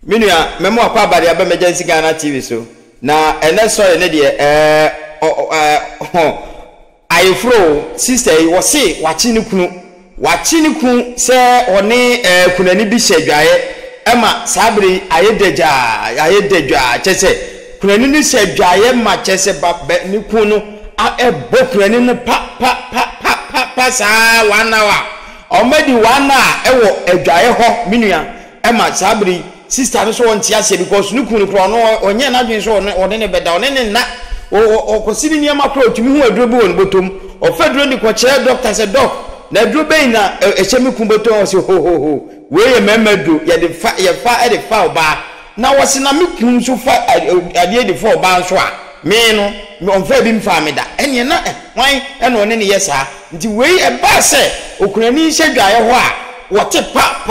Minua memo akwa abade aba emergency Ghana TV so na ene story ne de ayefro sister yi wo se wachi ni kunu se oni kunani bi hyeadwaye ema sabri ayededwa chese kunani ni hyeadwaye ma chese ba ni kunu ebo kunani no pa sa wana wa omedi wana ewo adwaye ho minua ema sabri sister no so won tia se because nu kunu kro no onye na dwen so one ne beda one ne na okosiri niam akro otumi hu aduro bi won botom ofaduro ni ko kire doctor se doc na aduro be na ehemi kun botom o se ho we ye memadu ye de fa e de fa oba na wo se na me kun so fa ade de fa oba so a me no me onfa bi mfa me da ene na wan ene one ne yesa nti we e ba se okunani hyedwaye ho a wote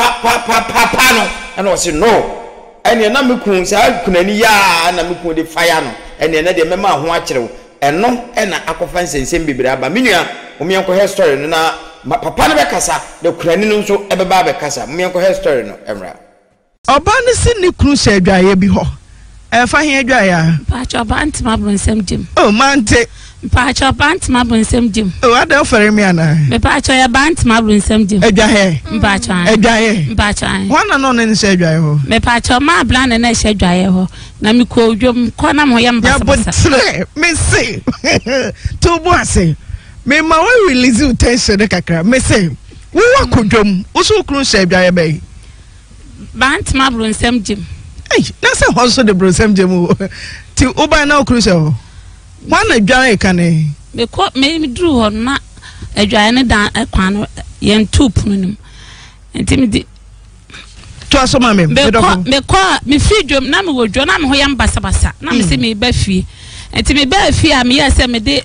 pa no and I said no. And you know me kun say kunani ya na me kun de fire no. And you know de mema ho akere and no and akofa nsensem bibira ba menua o me enko history no na papa no be kasa de kunani no so ebeba be kasa me enko history no emra. Oba ne si ni kunu se adwaye bi ho. Fa he adwaye pa cho ba ntima bronsem dim. Oh mante pa cho ba ntima bronsem dim. Oh ada ofere me ana. Me pa cho ya ba ntima bronsem dim. Adwaye pa cho adwaye pa cho wana no ne se adwaye ho. Me pa cho ma bla na na se adwaye ho na me ko odwom ko na mo yam basa basa. Me say to boase me ma we release tension de kakra me say we wa kodwom usu kunu se adwaye bai ba ntima bronsem dim. Hey, na se hoso de bronsem dim ti oba na okunu se ho. One adwaye kane me ko me dru ho na adwaye ne dan akwan no yen tup no nim enti me di to aso ma me me fi dwom na me wodwo na me ho yam basa na me se me ba fi enti me ba fi a me yese me de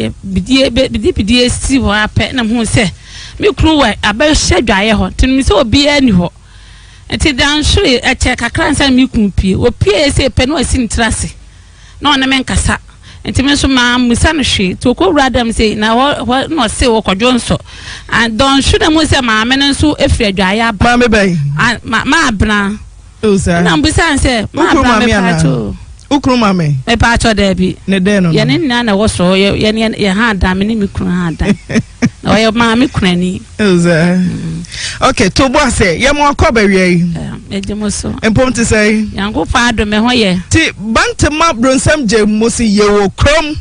bidie si ho apɛ na me ho se me kru wa aba hyadwaye ho tin me se obi ani ho enti dan hwere eche kakra nsa me kun pie opie se pɛ no asi ntrase na ona me nkasa enti me so ma musa no hwe to ko wradam say na no say wo kwadwo nso and don should mo say ma me no so efri adwaye aba ma me bai ma abna o sa na mbusa say ma abna me pacho ukru ma me pacho da bi ne de no ye ne na wo so ye ha da me ni me kru ha da na wo ma me kunani o sa okay to bo say ye mo akọ bawie ejemo so empom te say yango fa do me ho ye ti bantema bronsam je mosi ye wo krom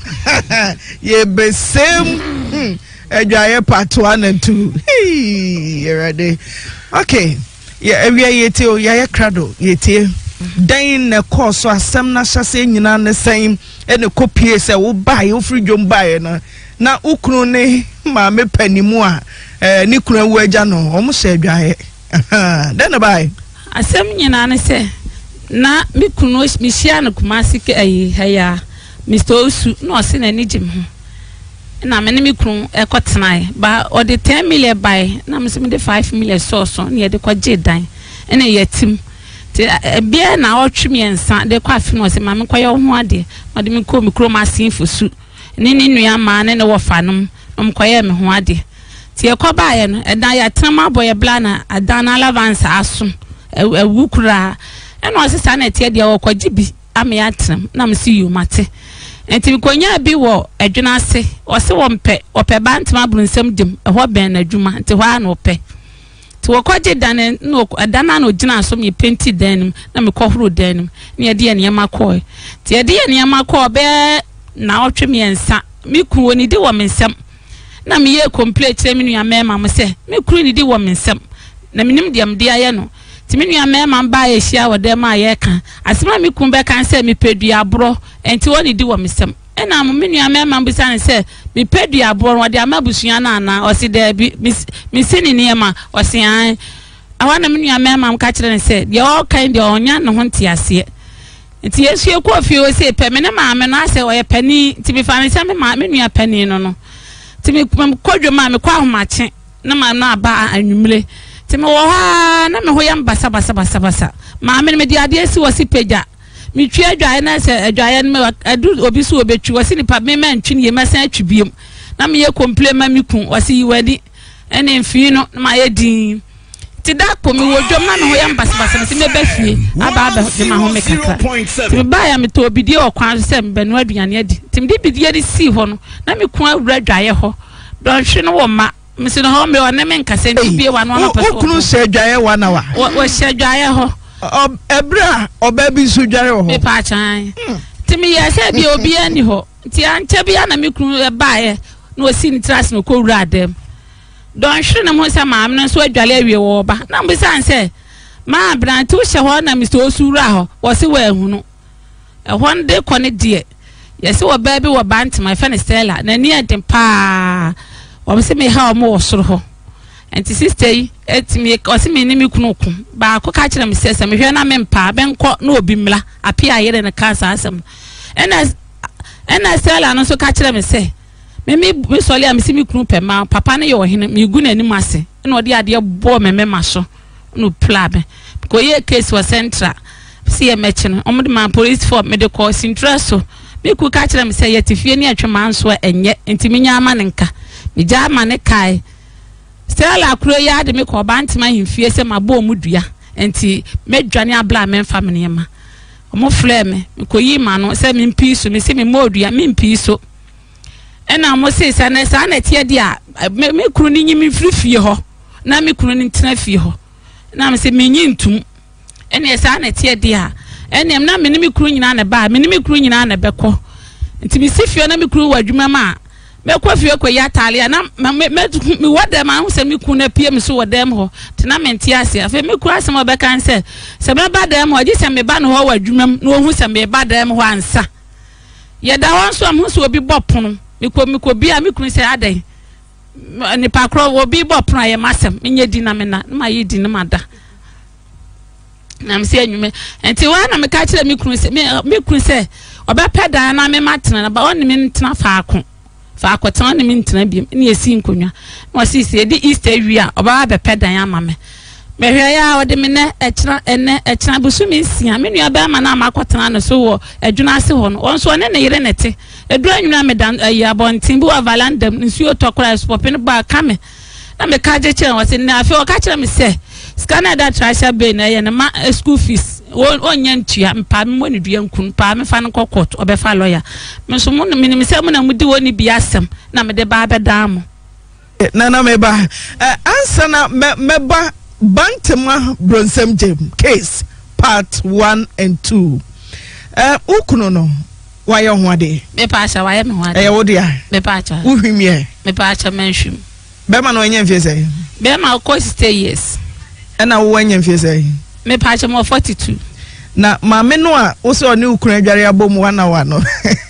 ye besem adwaye part 1 and 2 you ready okay yeah area yete o ya krado yete dan na course asem na hyase nyina ne sen ene kopie se wo bae wo free dwom bae na ukru ne ma me panimu a ni kru awu agya no o mo hye adwaye den bae asem nyina ne se na me kunu mi hia no kumasi ke ayi haya Mr. Osu no se na ni jim ho na me ne me kunu ekotenai ba o de 10 million buy na me se me de 5 million so na de kwaje dan ene yatim ti bia na otwemi ensa de kwa afi no se ma me kwaye ho ade ma de me ko me kro ma sin fosu ni nua ma ne wo fanom no me kwaye me ho ade ti e kwa ba ye no edan ya trama boye blana adan na lavansa aso ewukura eno osisa na tie de wo kwaji bi ame atram na me si yu mate enti konya bi wo adwuna ase o se wo mpe ope bantima brunsem dim ho ben na adwuma enti ho ana ope ti wo kwaje dan no adana na ogina so me penti dan na me kohoro dan ne ye de ne makọ ti ye de ne makọ be na otwe me ensa me kuwo ni de wo mensem na me ye complete me nua mema mo se me kuru ni de wo mensem na menim de am de aye no ti me nua mema ba ye hia wo de ma ye kan asema me kun be kan se me pedua abro enti woni di wo mensem ena mo me nua mema mbisa ne se me pedua abro wo de amabusua na ana o se de bi me sini ne ma o se an awana me nua mema ka kire ne se de all kind de onya no ho ntiase enti yesu e ko fi o se pe me ne ma me no ase o ye pani ti me fa ne se me ma me nua pani no ti me kodwo ma me kwa homache na ma na aba anwumre ti me wo ha na me ho yam basa ma me di ade si wo si peja me twa adwaye na se adwaye me adu obi so obetwi wo si ni pa me ma ntwi ne ma san atwibiem na me ye complain ma me kun wo si yiwadi ene mfi no na ma ye din ti da ko mi wodwom na me ho yam basabasa na se me ba fie aba de ma ho me kakra ti me ba ya me to obidi o kwan se me benu aduane adi ti me bidi adi si ho no na me ku awura dwaye ho don hwe no wo ma me se no ho me o ne me nkase ndi bie wa no na paso okunu se dwaye wa na wa wo se dwaye ho ebra oba bi su dwaye ho me pa chan ti me ye se bi obi ani ho ti anche bia na me kunu e baaye na osi ni tras no ko wura adem don hwe na mo se maam no so adwale awie wo ba na mbi san se ma branti wo hye ho na Mr. Osura ho wo se wa ehunu e ho nde ko ne de ye se wo ba bi wo bant my friend Stella na ni edem pa wo se me ha o mo wo soro ho enti sister yi etimi o se me ni mi kunu ku ba ko ka kire me se me hwe na me mpa benko na obi mla api ayere ne kansa asem ena Stella no so ka kire me se me soli am si mi kunu pema papa ne ye ohene mi gu na ni mase na odi ade bo me ma so no plabe ko ye case was central si e mechi no omde man police for me de cause interest so me ku ka kire me se ye tifie ni atwema nso enye enti mi nya ama ne nka mi ja ama ne kai Stella akuro ya de me ko bantima himfie se mabo mu dua enti medwane abla me mfa me ne ma omo flame ko yi ma no se mi mpiso me se me modua mi mpiso ena mo se sa na tie dia me kuru ni nyimi frifie ho na me kuru ni ntena fie ho na me se me nyintum ena sa na tie dia ena na me ni me kuru nyina na ba me ni me kuru nyina na beko nti me sifie na me kuru wadwuma ma me kwa fie kwa ya tale na me wode ma hu se me kuru na pie me so wode ho tena me ntia ase afa me kuru asem obeka nse se me ba dem ho agi se me ba no ho wadwuma na ohu se me ba dem ho ansa ye da won so am hu so obi bopono miko bia mi kunu se adan ni pakro wo bi bo pran ye masem nye di na me na ma ye di na mada na me se anwume enti wa na me ka kire mi kunu se oba peda na me matena na ba oni me ntena faako tan ni me ntena biem ni esi nkonwa na si se di Easter wia oba be peda ya ma me hwe ya ode me ne ekira busu mi nsia me nua ba ma na makotena no so wo adwuna ase ho no onso ne yire nete edu anwuna me dan ya bontin bu avalandam nsuo tokora spopin ba kame na me ka je kire wo se na afi o ka kire me se scanner that treasure bay na ye na ma school fees onya ntua mpa me mo ne dua nkun pa me fa no court obefa lawyer me so mo me se mo na mudi woni biasem na me de ba bedam na me ba answer na me ba Bantama Bronsem Jem case part 1 and 2 ukuno no why ho ade me pa acha why me ho ade wo dia me pa acha uhwimie me pa acha menhwim be ma no anya mfie sei be ma ko stay years na wo anya mfie sei me pa acha mo 42 na ma me no a wo se oni ukunu adware abom 1 hour no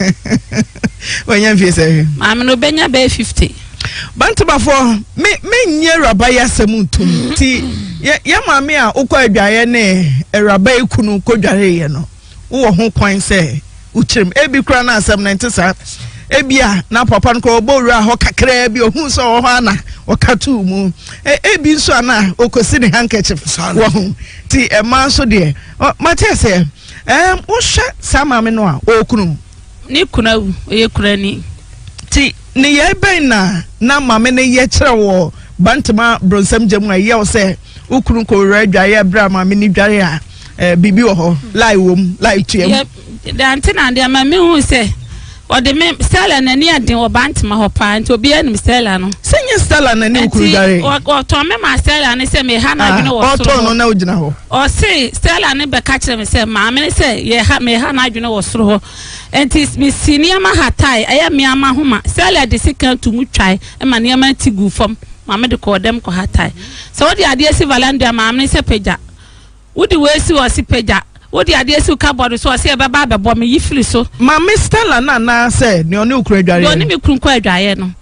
wanya mfie sei ma me no benya be 50 Bantaba for me nye rabaya semuntum ti ya maame a ukọ adwaye ne rabaya kunu kodware ye no wo ho kwan se uchirem ebi kura na asem 90 sa ebia na papa nko obowura ho kakra bi ohun so ho ana okatu mu ebi nso ana okosi ne handkerchief wo ho ti ema so de mate se wo hwa sa maame no a okunu ni kunawu ye kurani ti ni ye ben na mame ne ye kire wo Bantama Bronsem Jem a ye wo se ukunu ko radwaye bra mame ni dware a bibi wo ho lai wom lai tuem de antina de mame hu se o de me Stella na ni adin wo Bantama ho pa nti obi anim Stella no senye Stella na ni ukunu dware o to me ma Stella ne se me ha na adwene wo soro o to no na ugina ho o se Stella ne be ka kire me se mame ne se ye ha me ha na adwene wo soro ho enti mi senior ma hatai aya mi ama homa Stella de second to mu twai e ma ne ma tigu fam mama de ko dem ko hatai so wo de ade si Valandia mama ne se peja wo de we si wo si peja wo de ade si cupboard so se e be ba be bo me yifiri so mama Stella na se ne oni ukuru adware no ni mi kuru ko adware no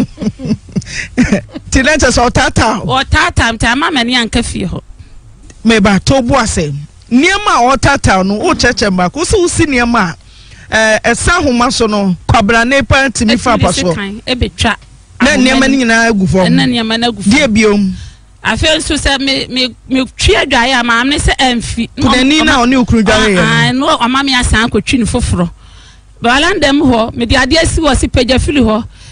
tinete so tata mta mama ne anka fie ho me ba to bo ase niema o tata no wo cheche mba ko so usi niema esa homa so no kwabra ne pa timi fa pa so e betwa na niema ni nyina agufo na niema na agufo die biom afen so se me twi adwaye ama amne se amfi kudani na oni ukuru dware ya no amame asan akotwi ni foforo Valandam ho me de ade asi wo si peja fili ho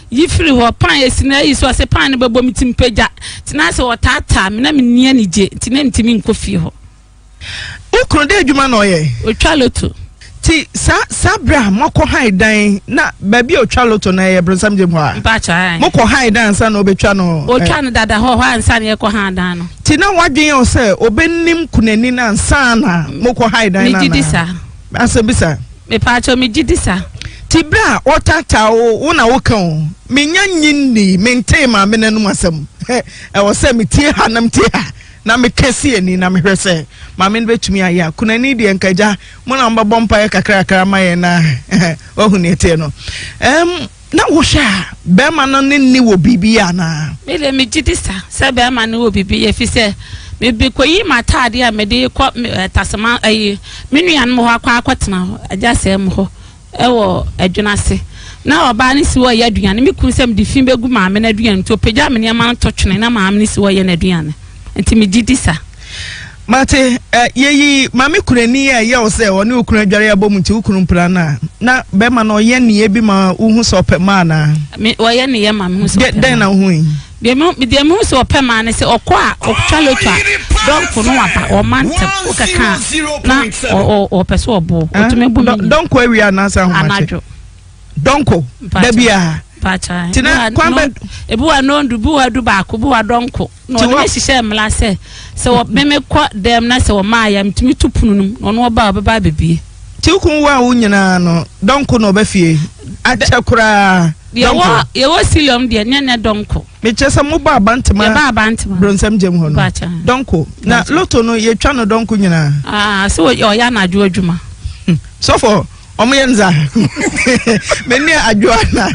yifiri ho pan esina yi so ase pan ne bebo mitim pagya tina se wotata me na me nia ni je tina ntimi nkofie ho ukunu de adwuma na oye otwa loto ti sabra moko haidan na baby otwa loto na ye bronsam je mo a mpacha moko haidan sa na obetwa no otwa no dada ho ansa na ye ko haidan no ti na wadwen o se obennim kunani na ansa na moko haidan na me jidisa asebisa me pacho me jidisa ti bra otata wo na wo kan menya nyinni mente ma me nanum asem e wo se me tie hanam tie ha na me kesi ani na me hwese ma me betumi aya kunani de nkaja mo na mbabɔ mpa kakra ma ye na ohu ne tie no na wo sha be ma no ni wo bibia na me le me jidisa se be ma no wo bibia fi se me be koyi matade a me de ko tasema ayi me nuan mo ho akwa aja se mo ho ewo adwunase na oba ne si wo ye aduane me kun sem de fin begu ma me na aduane to pagya me ne ma to twene na ma me ne si wo ye na aduane enti me jidisa mate yeyi mame kunani ya ye o se woni okunu adware abom nti okunu mpra na be ma no ye ne bi ma uhu so pema na me wo ye ne ye ma me hu so den na hu yi de me hu so pema na se okwa okwa lotwa donko no apa o mante o kaka na o peso obo o to me bu me donko awia na sa hu anajo donko da bia pacha tina kwamba ebu wa nondu bu wa du ba ko bu wa donko no ne hihye mla se wo meme kwa dem na se wo maaya mtumi tupununum no no ba ba bebie ti ukun wa wo nyina no donko no ba fie acha kura ye wo silium de ne donko me chesa mo ba bantama ye ba bantama bronsam jem ho no donko na loto no ye twa no donko nyina so yo ya na adwo adwuma so for omuyenza meni adwoana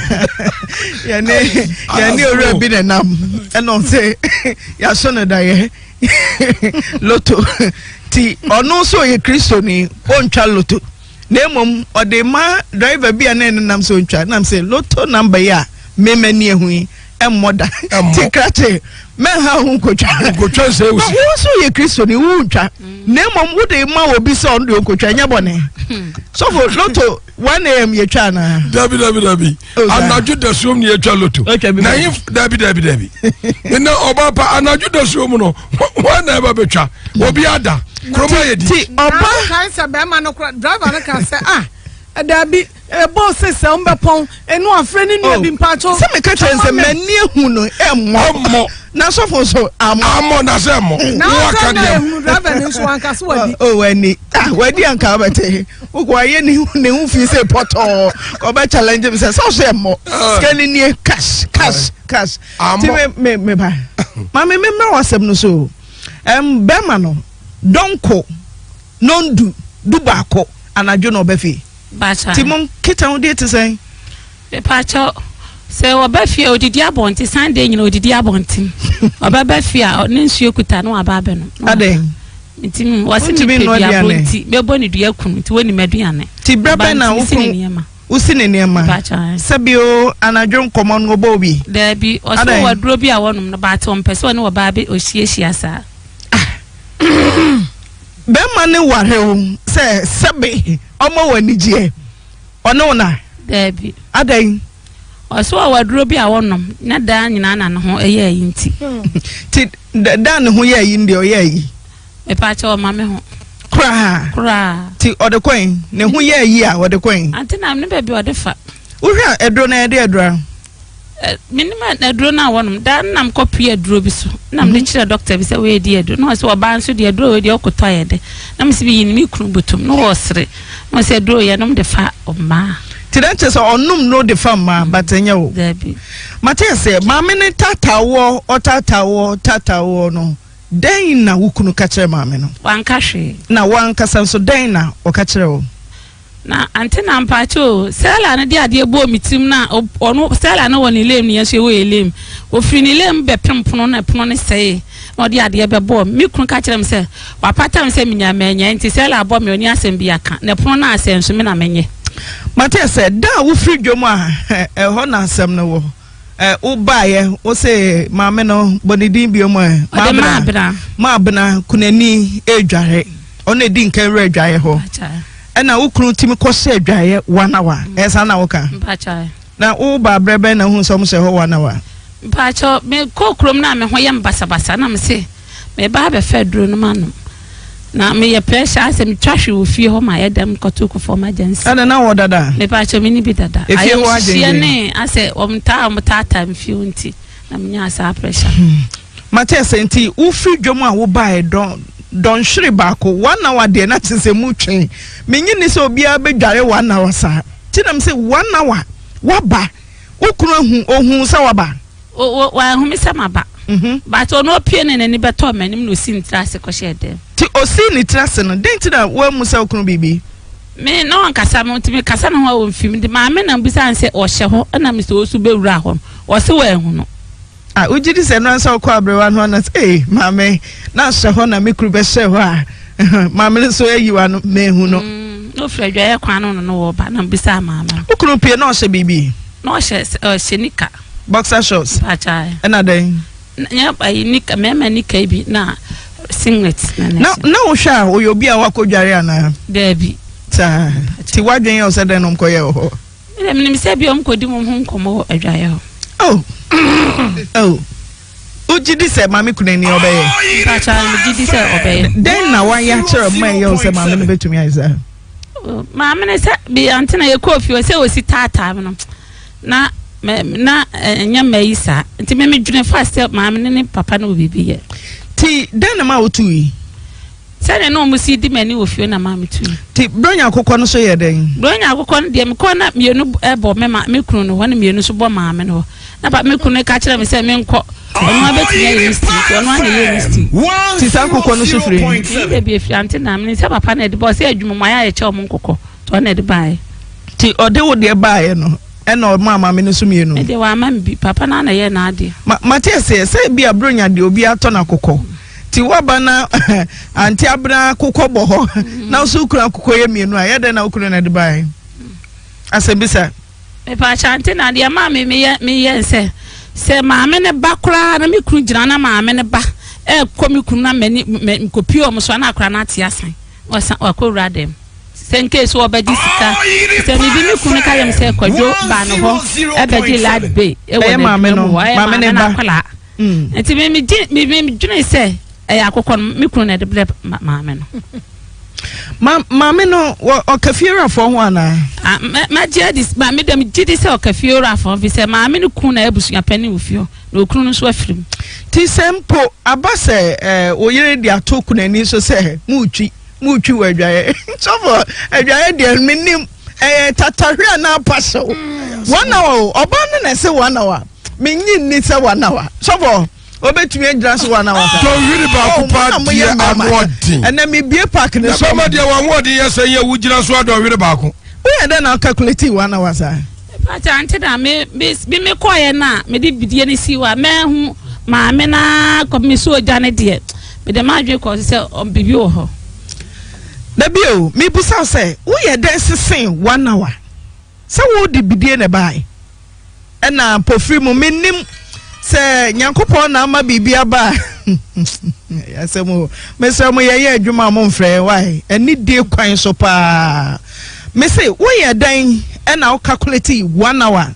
yani ora bi na nam eno se ya so na daye loto ti onu so ye Kristo ni ontwa loto na emom ode ma driver bi na nam so ontwa nam se loto number ya memani ehu emmoda ti krate men ha hu nkotwa se usi wo so ye Kristo ni wu ntwa na emom wo de ma obi so ndo nkotwa nya bone so for loto 1 AM ye twa na dabi anaju da som ni ye twa loto na if dabi na oba pa anaju da som no wana eba betwa obi ada kroma ye di ti oba kan se be ma no driver no kan se dabi boss se umbepon enu afre ni nu bi mpacho se me ka twense mani ehu no emmo na so for so amo na se mo wa ka de driver ni so anka so wadi wani wadi anka bete uko aye ni hu fi se poto ko be challenge me se so emmo skani ni cash ti me ba ma me wasem no so be ma no donko nondu dubako anajo no be fi bacha timon kita wo de tsen be pacha se wo ba fie odidi abonti Sunday nyina odidi abonti oba ba fie a ne nsuo kuta no aba be no aden ntim wasi mi pe dia abonti be bo ni dua kunu nti woni maduane ti braba na wo usi ne niema bacha sabio anajo nkomo no bo bi da bi o so waduro bi a wonum no ba to mpese woni wo ba be ohie sa be mane ware se sebe omo wani je ono na dabi adan oso waduro bi a wonum na da nyina na ho eye ayi nti ti da ne ho ye ayi ndi o ye ayi me pa cha o ma me ho kra ti odekwen ne ho ye ayi a odekwen antina me be bi odefa uhwa edro na ede edra minima edro na wonum da nam kopie edro bi so nam de kire doctor bi se we di edro no se oba nso de edro we de okoto ayede nam se bi yin mi kunu butum no osre no se edro ye nam de fa oma tidanche so onum no de fa ma batenya wo dabi mate se ma me ne tatawo no den na wukunu ka kire ma me no wanka hwe na wanka sanso den na o ka kire wo na antina mpacho sela na dia de bo mitim na onu sela na woni lem ni yeso we lem ofiri ni lem be pempono na pono ne sei na dia de be bo mi kun ka kire me se wapata me se minya menya nti sela bo me oni asem bi aka na pono na asem so me na menye mate se da wo firi dwom a ho na asem no wo wo baaye wo se maame no bonidin bi omo ma abna kunani edware ona di nkan re adwaye ho ena ukunu timi kwose adwaye 1 hour esa na woka mpacha na wo ba brebe na hu so mo se ho wa na wa mpacho me kokrom na me ho yem basa na me se me ba be fedro no manu na me ye pressure asem twahwe wo fie ho ma yedam koto ko for emergency ana na wo dada me mpacho me ni bi dada ayo sie ne ase omta mfie unti na me nya asa pressure Matias enti wo free dwom a wo ba don hwere baako 1 hour de na tse mu twen menyi ni se obi a bedware 1 hour sa ti na me se 1 hour wa ba wo kunu ohun sa wa ba wa hu me se ma ba but ono pie ne ni beto manim no si ntrase ko shede ti o si ni trase no den ti na wa mu sa kunu bibi me no ankasa mo ti me kasa no ho mfim de ma me na mbisa nse o hye ho na me se osu bewura ho o se wa ehu no ujidi se no ansa ko abrewa no na mame na hye ho na me kuru be hye ho a mame so ayiwa no mehu no no fredwa ye kwan no wo ba na mbisa mama ukunu pie no hye bibi no hye shenika boxer shorts acha na den nya ai nika mema nika bi na singlet na wo hwa o yo bi a wakodware ana baby ta ti wadwen ye o se den no mkoye ho me se bi o mkodi mo hu nkomo adwaye ho oh ujidi se mami kuneni obeye acha me jidi se obeye den na wa ya chere ma ye o se mami no betumi aiza mami ne se bi antina ye kofi o se o si tata no na nya meisa nti me dwene fast mami ne papa no bibi ye ti den na ma otui sene no musi di mani ofio na mami tu ti bronya akokọ no so ye den bronya akokọ no de me ko na mienu ebo me ma me kunu no ho na mienu so bo mami no na ba me kunu ka kire me se me nko onu abetumi ye mistake onu ane ye mistake ti sa akokọ no so firi e bi efi ante na me se papa na de bo se adwuma mo ya ye che o mo nkokọ to na de bae ti ode wo de bae no ena mama me no so mienu e de wa mama bi papa na ye na ade Matias se bia bronya de obi ato na akokọ ti waba na anti abra kokọ bo ho na so kura kokọ ye mienu a ye de na okuru na de bae asembisa me pa chante na de ma me ye se maame ne ba kura na me kuru gina na maame ne ba ko me kuru na mani kopi o mo so na akura na ate asan o ko wura dem se nke so obedi sika se me bi me kuru ka yem se kwadwo ba no ho e bedi lad bay e wo maame ne ba kala enti me dwene se akokọ me kuru na de ble maame no Mama no o kafiera fo ho ana ma jadis ma me dem jidi se o kafiera fo fi se ma me no kun na ebusu pani ofio na okunu no so afirim ti sempo abase o yere di atoku na ni so se muutwi wadwaye so for adwaye de minim tatahwe na paso 1 hour oba na se 1 hour menyi ni se 1 hour so for obetumi adra so 1 hour to wiri ba ku pa tie anwodi ena me bie park ne so ma dia wanwodi yesa ye wujira so ado wiri ba ku we dey na calculate 1 hour sa pacha ante da me koye na me di bidie ne siwa me hu ma me na ko me so oja ne de me de ma dwe ko se bibi wo ho da bio me busa se wo ye dey sesen 1 hour se wo di bidie ne bai ena pofri mu menim se nyankopon na ama bibia ba yasemo mesemo ye adwuma mo mfrɛ why ani die kwan so pa me say wo ye dan e na calculate 1 hour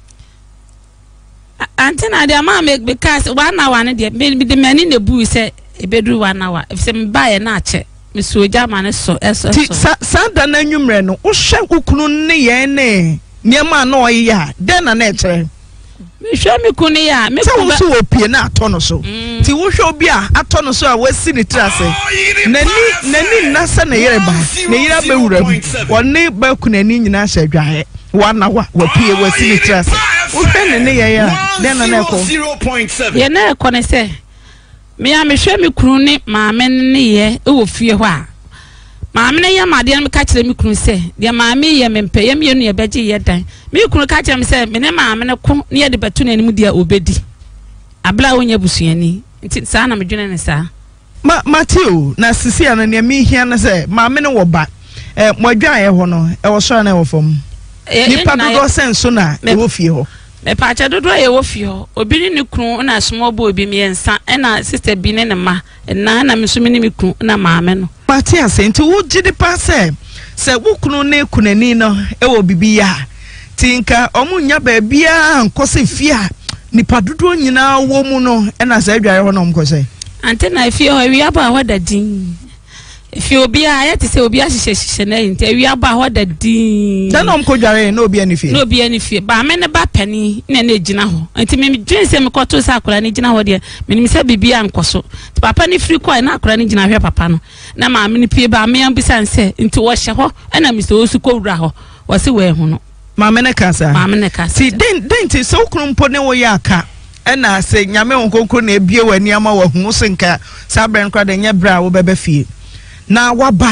antina de ama make because 1 hour ne de me de mani ne bu se ebedru 1 hour if se me ba ye na ache me so oja ma ne so eso sa da na nwumre no wo hwe ukunu ne ye ne niema na oya den na na ekere me hwe me kunu ya me ko so opie na atono so ti wo hwe obi a atono so a wasi ni trase nani nasa na yere ba na yere ba wura woni ba kunani nyina hye dwae wana wa pie wasi ni trase wo hwe ne ye ya den na na ko ye na ko ne se me ya me hwe me kunu ni maame ne ye e wo fie ho a maame ne ya made me ka kire me kunu se de maame ye me mpe ye me nu ye beje ye dan me kunu ka kire me se me ne maame ne ko ne ye de betu na nim dia obedi abla wonya busuani nti sa na me dwene ne sa Matthew na sisi ana ne me hia na se maame ne wo ba mo adwan ye ho no e wo so na wo fam ni pa do senso na e wo fie ho me pa cha dodo ye wo fie ho obi ni kunu na small boy bi me ensa na sister bi ne ma na me so me ni me kunu na maame no Matias nti wo gidi pa se wo kunu ne kunani no e wo bibi ya tinka omunya baabia nkose fia nipa dodo nyina wo mu no na sa adware ho no mkose antena fie ho wi aba ho da din fie obi a ya te se obi a hihye na nti wi aba ho da din dan no mkodware na obi ani fie na obi ani fie ba me ne ba pani na na ejina ho nti me dwen se me koto sa akora ne jina ho de me nim se bibia nkoso ti papa ni free coin na akora ne jina hwe papa no na ma me ni pie ba me ambisa nse nti wo hye ho na Mr. Osu ko wura ho wo se we hu no ma me ne kasa si den ti so krumpo ne wo ya aka na se nyame onkonkro na ebie wani ama wo hu senka sabren kra de nya bra wo bebe fie na waba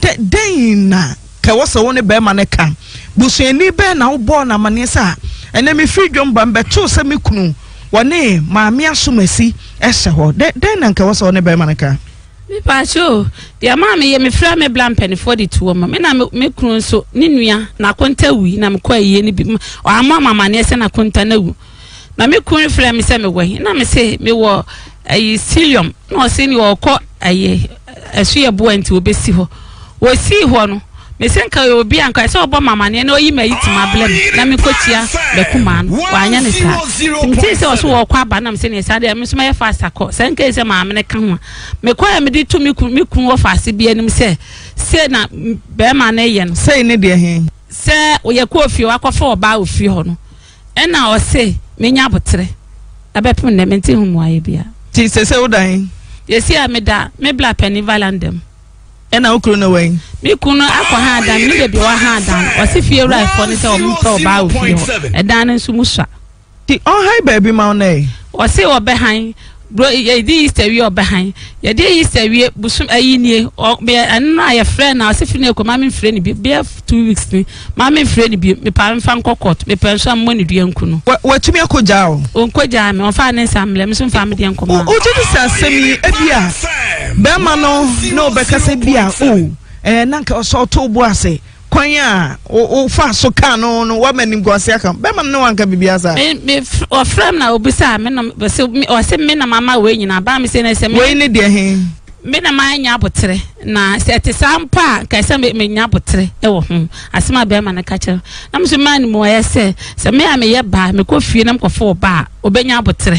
den na ka wo so woni be ma ne ka busuani be na wo bo na mane sa ene me free dwomba mbe to se me kunu woni maame asomasi ehye ho den na ka wo so woni be ma ne ka mi pacho dia maame ye me fra me blampen for the two ma me na me kunu so ni nua na konta wi na me kwa ye ni bi o ama mama ne se na konta na wu na me kunu fra me se me we na me se me wo ayi cilium no se ni wo ko ayi esu ye bo anti obesi ho wo si ho no me se nka obi anka se obo mama ne na oyi ma yitima blem na me kotia be kuma no wa anya ne sa mti se wo wo kwa aba na me se ne sa de me so me fast akọ se nka se maame ne ka ho me kwa me di to me kun wo fast bi anim se na be ma na ye no se ne de he se wo ye ko ofie wakọfa oba ofie ho no e na o se me nya botere abepem ne me nti hu mo aye bia ti se wo dan yesi a me da me bla penny valandem ena okuru no wen mi kunu akọ ha dan mi de bi wa ha dan o se fie right for ne se o mpa oba ofie ho e dan nso musua ti on high baby ma na o se o be han bro ye di Easter wi o be han ye di Easter wi busum ayi nie o be anna ye friend na o se fine ko ma me friend bi 2 weeks ni ma me friend bi me pa mfa nkokot me pa nso ammo ne dua nkunu watumi akoja o nkoja me o fa ne samle me so fa me de nkoma o je di sasemi ebia be ma no be kase bia o nanka o so to bu ase kwanya o fa so ka no wa manim gwase aka be ma no wanka bibia sa me o frame na obisa me no o se me na mama we nyina ba me se na se me we ne de he me na ma nya botere na se te sampa ka se me nya botere e wo ho asema be ma na ka kire na me so man mo ye se me a me ye ba me ko fie na me ko fo ba obenya botere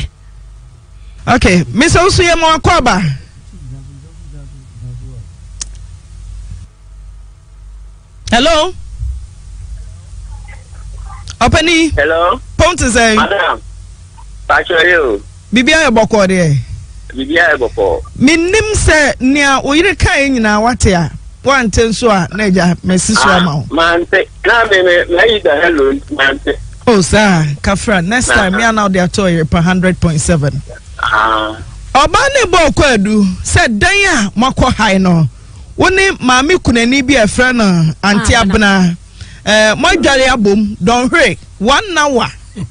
okay me so so ye mo akoba hello Openi hello Ponte say madam pacho yo bibia e boko de bibia e boko minnim se nia oyire kan nyina wate a wante nso a na ja mesi so ama mante na me yi da hello mante oh sir kafra next time me now they are toy per 100.7 oba ne boko adu se dan a makọ high no woni maami kunani bi efra na anti abna mo dware abom don hwe 1 hour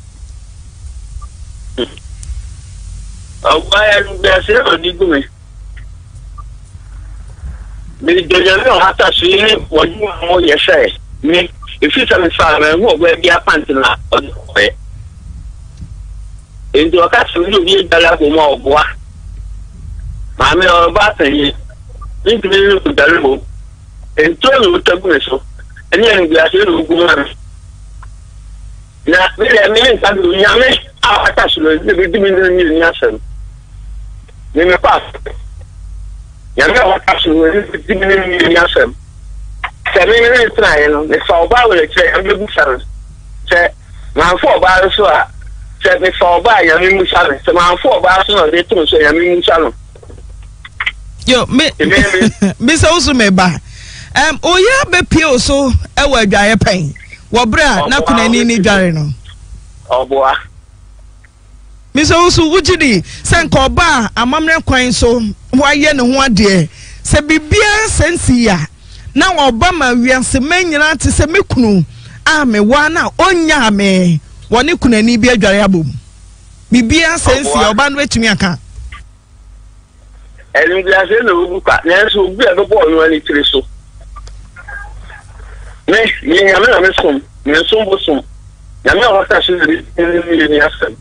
ya be se oni gume me de no hata si wonu mo ye se me if you tell fa me wo gbe bi apant na o endo ka se mi bi dala ko mo ogwa maami o ba tan Into the Dalbo, and told you to so, and then glass in Gumar. Now, I mean, Yame, our attachment, the diminution Yasan. Name a pass. Yame, our attachment, the diminution Yasan. 7 minutes, the fall by will say, I'm looking for say, my 4 bars, said me fall by Yamin Salon, so my 4 bars, they told say Yamin Salon. Yo me so also me ba oya be pio so e wa dwaye pen wo bra na kunani ni dware no oboa me so also wujidi se nko ba amamre kwan so waye ne ho ade se bibia sensi ya na oba ma wiase manyina te se mekunu a me wa na onya me woni kunani bi adware abom bibia sensi oba no etumi aka and glass in the Ubuka, Nancy, be a boy when it is so. Me, I'm a son, me son was some. I'm not actually in Yasan.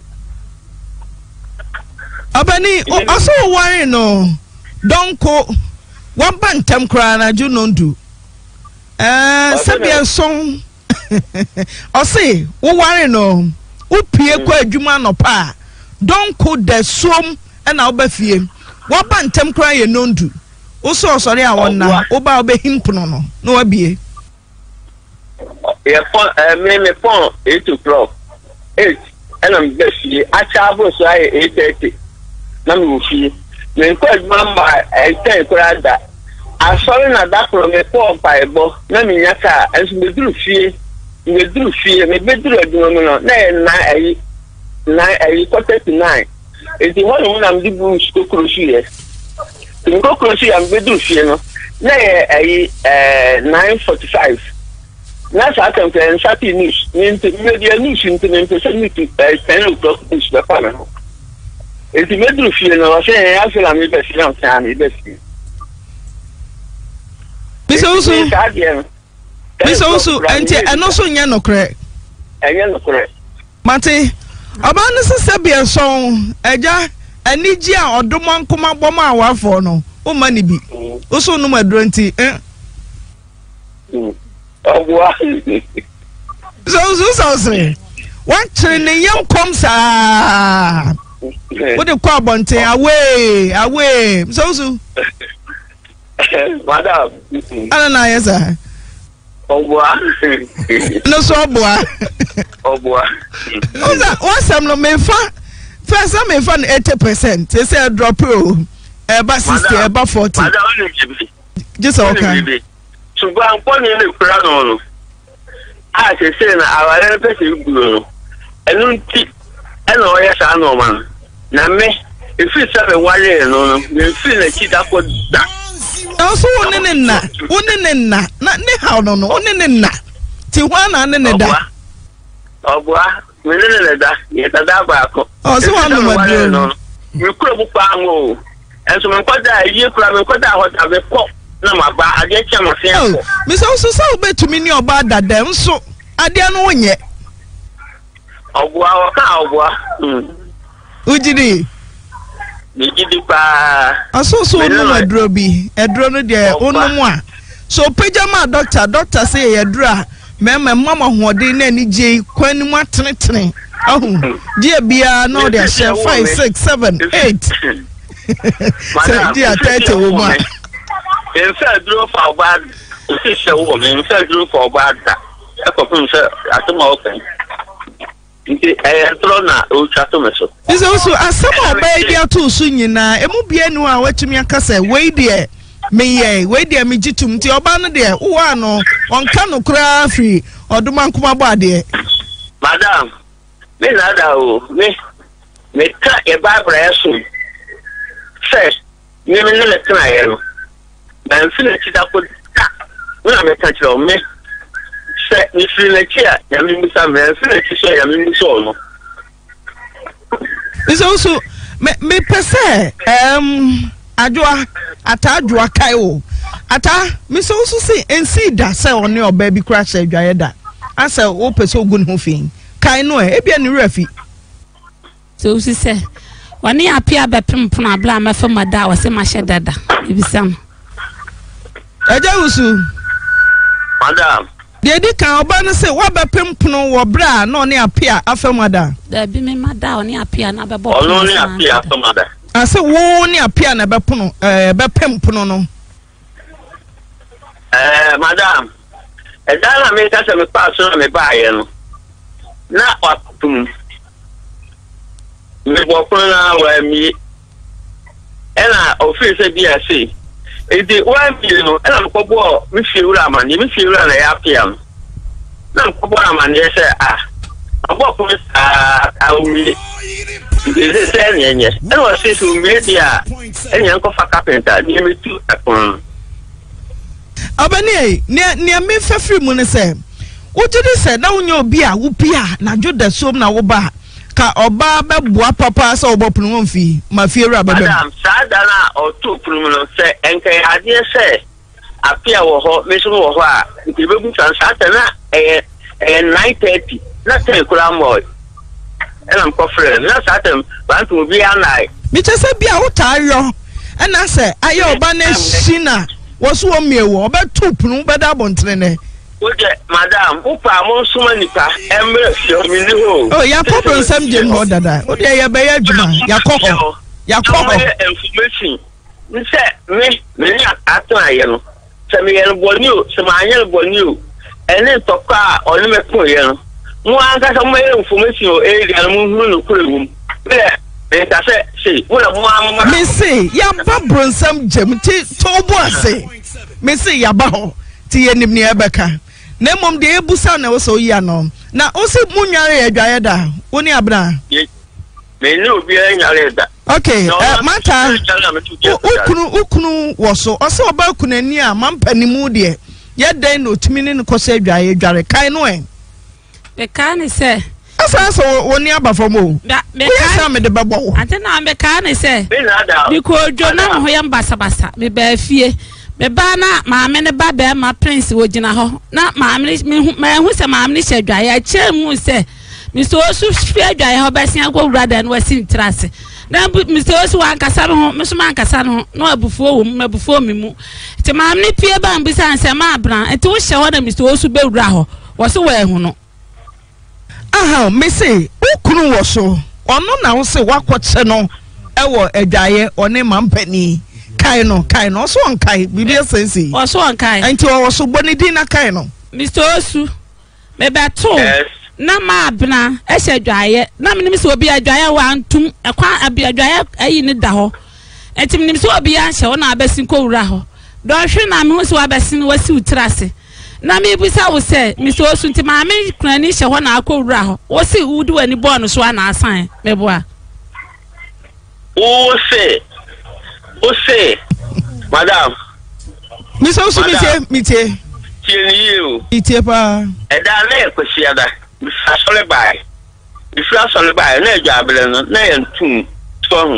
Abani, also why no? Don't go 1 bantam cry, I do not do. Sabia song Ose wo ware no wo pie kwa adwuma no pa don ko da som na wo ba fie wo ba ntem kra ye nondu wo so osore a wonna wo ba wo be himpono no no wa bie me pon 8 o'clock 8 and I'm busy I travel so I 8:30 na me fie me ko adwuma I tell kra da I sorry na that from me pon pa ebo na me nyaka enso me duru fie me beduru adwuma no na 9:49 eti hono na mdi bu skokroshi ye skokroshi am beduru fie no na 9:45 na sa kan plan sati news ni media news ni ni 10 o'clock news da pa no eti beduru fie no se ya se la mi be si na ni be si Biso enti eno so nya nokre enye nokre mate abanu sese bia son eja anigi a odomo nkoma bom a wafo no o mani bi o so no maduro nti ogwa so say what train yam kom sa what the kwa bonte away so madam ana yesa Obwa. No so obwa. What's no me fa first me fa 80%. They say drop you. Eba 60, eba 40. Just okay. So go and pon in the crowd no. Ah say na aware person guru no. Enu nti ena o yesa no man. Na me if you say we ware no me feel na chi da ko da. Also wonene na ne how no wonene ti wana ne da obwa me ne da ye da ba ko so wana maduro no me kuro bu pa ngo enso me kwada ye kura me kwada ho da be ko na ma ba ade che ma se ko me so betumi ni oba dada nso ade no wonye obwa obwa ujidi Nigidi pa aso no maduro bi eduro no de onomu a so pejama doctor say edura mema mama hoode na ni je kwanimu atenetene ahu die bia no de share 5 6 7 8 so dia 30 wo ma en fa duro fa oba si se wo me en fa duro fa oba da e ko fun se atuma open nti na o chato meso iso so asama ba dia to so nyina emu bia nu a watumi akasa we de me gitum nti oba no de wo ano onka no kura free oduma nkoma bo ade madam me na da o me ka e Bible eso first me le tana yero dan fina chi da ko ka na me ka chiro me se ni fina chi a ya mi musa me fina chi so ya mi musa no so me pese adwa atadwa kai o ata me so say ensi da se oni oba bi crash adwaye da asa o pese ogun ho fin kai no e bia ni rafi so say wani apia be pempon abla ma fa mada wo se ma hye dada ibisam eja usu madam de di kan oba no se wa be pempon wo bra na oni apia afa mada da bi me mada oni apia na be bo oni apia afa mada ase wo ni apia na be pono be pempon no madam edana me ka se me pass na me ba ye no na watum me bo na wa mi ena office bia say edi wa mi no ena ko bo mi fi wura amani mi fi wura na ya apia na ko bo amani say abo ko awumi ide se nyenye ena wa say so media enya ko fa carpenter ni me tu akon abani ne me fafiri mu ne se wotudi se na wonye obi a wo pia na joda som na wo ba ka oba beboa papa se obopunu wonfi ma fiewura babem madam sada na otopunu no se enke ade se apia wo ho meso wo ho a bebu san sada na 9:30 na ten kula mo ena mko frere na sada bantu obi anai mi chese bia wo tayo ena se aye oba na shina woso o miewo oba topunu beda bontrene Madam, Upa Monsuma Nipa, Emre, Yomini. Oh, ya problem some Jim more dada. Oh, there you be Juma. Ya koko. Ya koko. Information. Me atona yeno. Se me yeno bonu, se ma yeno bonu. Ene toka oni me ko yeno. Mo anga se mo information o area mo hu no kurewum. Me ta se wo na mo me say ya ba bronsam Jim ti tobo ase. Me say ya ba ho ti yenim ne ebeka. Na mom de ebusa na wo so yi ano. Na o se munware adwaye da. Woni abna. Me ni obi anyare da. Okay, mata ukunu woso oso oba kunani a mampanimu de ye dan no tumi ne koso adwaye dware kan no en be kan se asa woni abafom o be kan me de bebo wo ante na be kan se bi ko jona ho yam basabasa me ba fie me ba na maame ne ba be ma prince wo gina ho na maame me hu se maame ne hye adwaye a chemu se Mr. Osu fie adwaye ho ba sia ko wura dan wasi ntrase na Mr. Osu wan kasa no me so man kasa no no abufuo wo mabufuo me mu ti maam ne pie ba mbisa anse ma abran enti wo hye ho na Mr. Osu be wura ho wo so wa ehu no aha me say ukunu wo so ono na wo se wakoche no ewo adwaye one mampani kai no so on kai bibi sense wo so on kai enti wo so boni din na kai no Mr. Osu me beto na ma abna e hye dwaye na menim se obi adwaye wa antum ekwa adwaye ayi ne da ho enti menim se obi a hye wo na abasin ko wura ho do hwe na me ho se abasin wasi utrase na me busa wo se Mr. Osu nti ma me kunani hye ho na akọ wura ho wo se wudi wani bon so na asan me boa o se madam Mr. Osu mitie tieni you itie pa eda na ekwesiada asole bai ifu asole bai na eja abele no na yentum so hu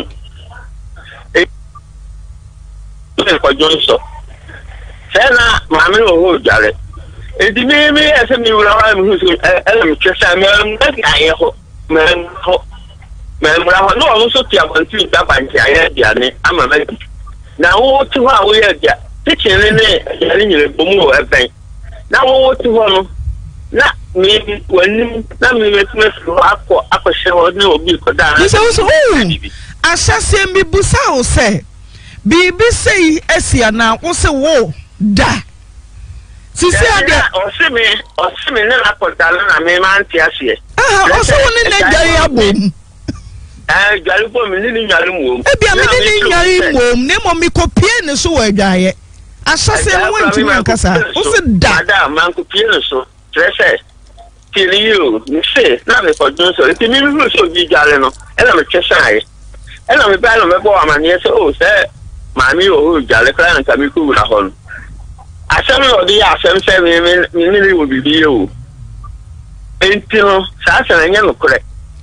e ko jonso sena maame o ho jare edi mi ese mi wura wa mi hu so ele twesa mi na ye ho me mura ho no so ti abanti da banti aye dia ne ama me na wo ti ho a wo ye dia kitchen ne yare nyere bomu o eben na wo ti ho no na mi wani na mi metme so akọhye ho ne obi ko da na so asase mi busa o se bibi sei esia na wo se wo da sisi ade o se me na akọdala na me ma anti ase o se woni na jari abom jari bom ni nyari mo ebi amini ni nyari mo ne mo mi kopie ne so wa dwaye asase mo ntimi ankasa o se da da man kopie ne so trese you say na me for don so ti mi mi so bi jare no e na me chesan e na me ba no me bo amani e so say mami o jare kra na ka mi ku na ho no asem no di asem se mi wo bi o enti no sa sa enye no kure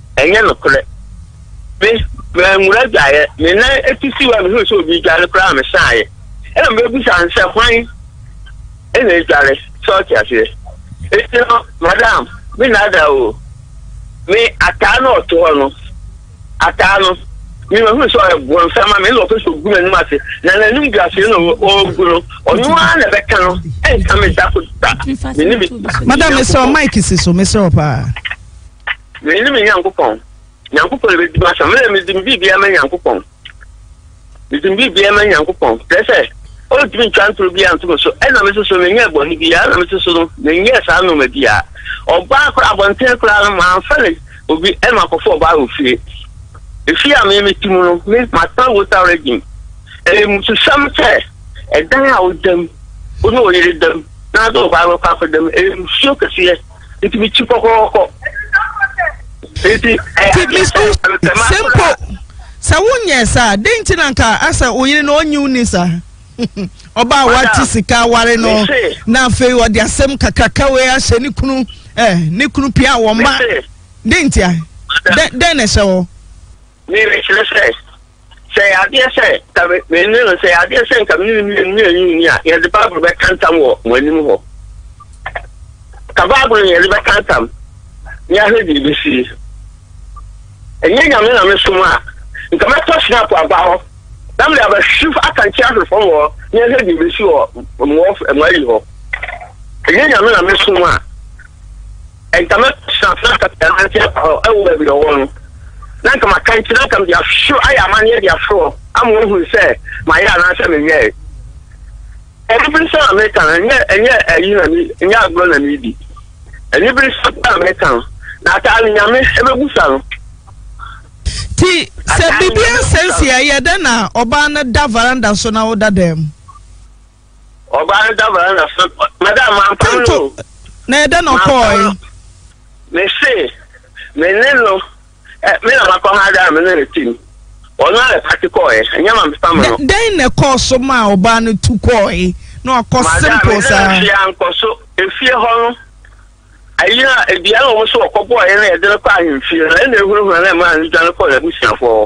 me mura jaye me na etisi wa mi so bi jare kra me sai e na me bu san se kwan e na jare so ti ase enti no madam mi nada o mi atano to no atano mi no so e bon sama mi lo so gu menu ase na na num gase no o guro onu ana be kan no e ka me da ko da mi ni madam Mr. Mike siso Mr. Opa mi ni mi yankopon be di ma so mi di bibia ma yankopon prese o di mi chantro bi anto so e na me so me nya boni bi ya na me so no me nya sa no me dia oba akra abonte kra no ma fele obi e ma kofo oba ofie efie am me timu no me mata water regime e musu samte e dan a odam ono oyire dam na do ba ro pa dem e musu kese iti bi chi kokoko iti simple sa wonye sa denti nanka asa oyire no onyu ni sa oba wati sika ware no na fe wo de asem kakaka we ahye ni kunu ni kunu pia wo ma dentia den na sewo ni re say adie say ka me no say adie say ka ni a ye de bible be kantam wo wanim ho ka bible ye be kantam ni a he di bi si enye nyame na me suma nka me to snap aba ho dam le aba shift akan chia from wo ni he di bi si wo mo yi ho ɛyɛ nyame na mesom a ɛnkama sanfra katanante ɛwɔ bi ɔwɔ no na nkama kankyerɛ na nkama de ahwɛ ayɛ amanneɛ de ahwɛ ama ohun sɛ mayɛ anaasɛ menyɛ ɛnibiri sɛ Amerika ɛnyɛ ɛyi na mi ɛnyɛ agorɔ na mi di ɛnibiri sɛ Amerika no na ata nyame ɛbɛgu sa no ti sɛ bibia sensi ayɛ dɛ na ɔbaa no da veranda so na woda dɛm ɔbaa no da veranda so madam ampam no na ɛdɛ na ɔkɔɔ me se me ne no me na makɔ ha da me ne retim ɔno ale pati kɔɔ ɛnyɛ ma mpam no dɛn na ɛkɔɔ so ma ɔbaa no tu kɔɔ na ɔkɔ simple saa madam nkɔ so efie hɔ no ayina ebia no mo so ɔkɔbɔ na yɛde no kɔ ahemfie na ɛna ehuru na ma no dwan kɔ na busiafo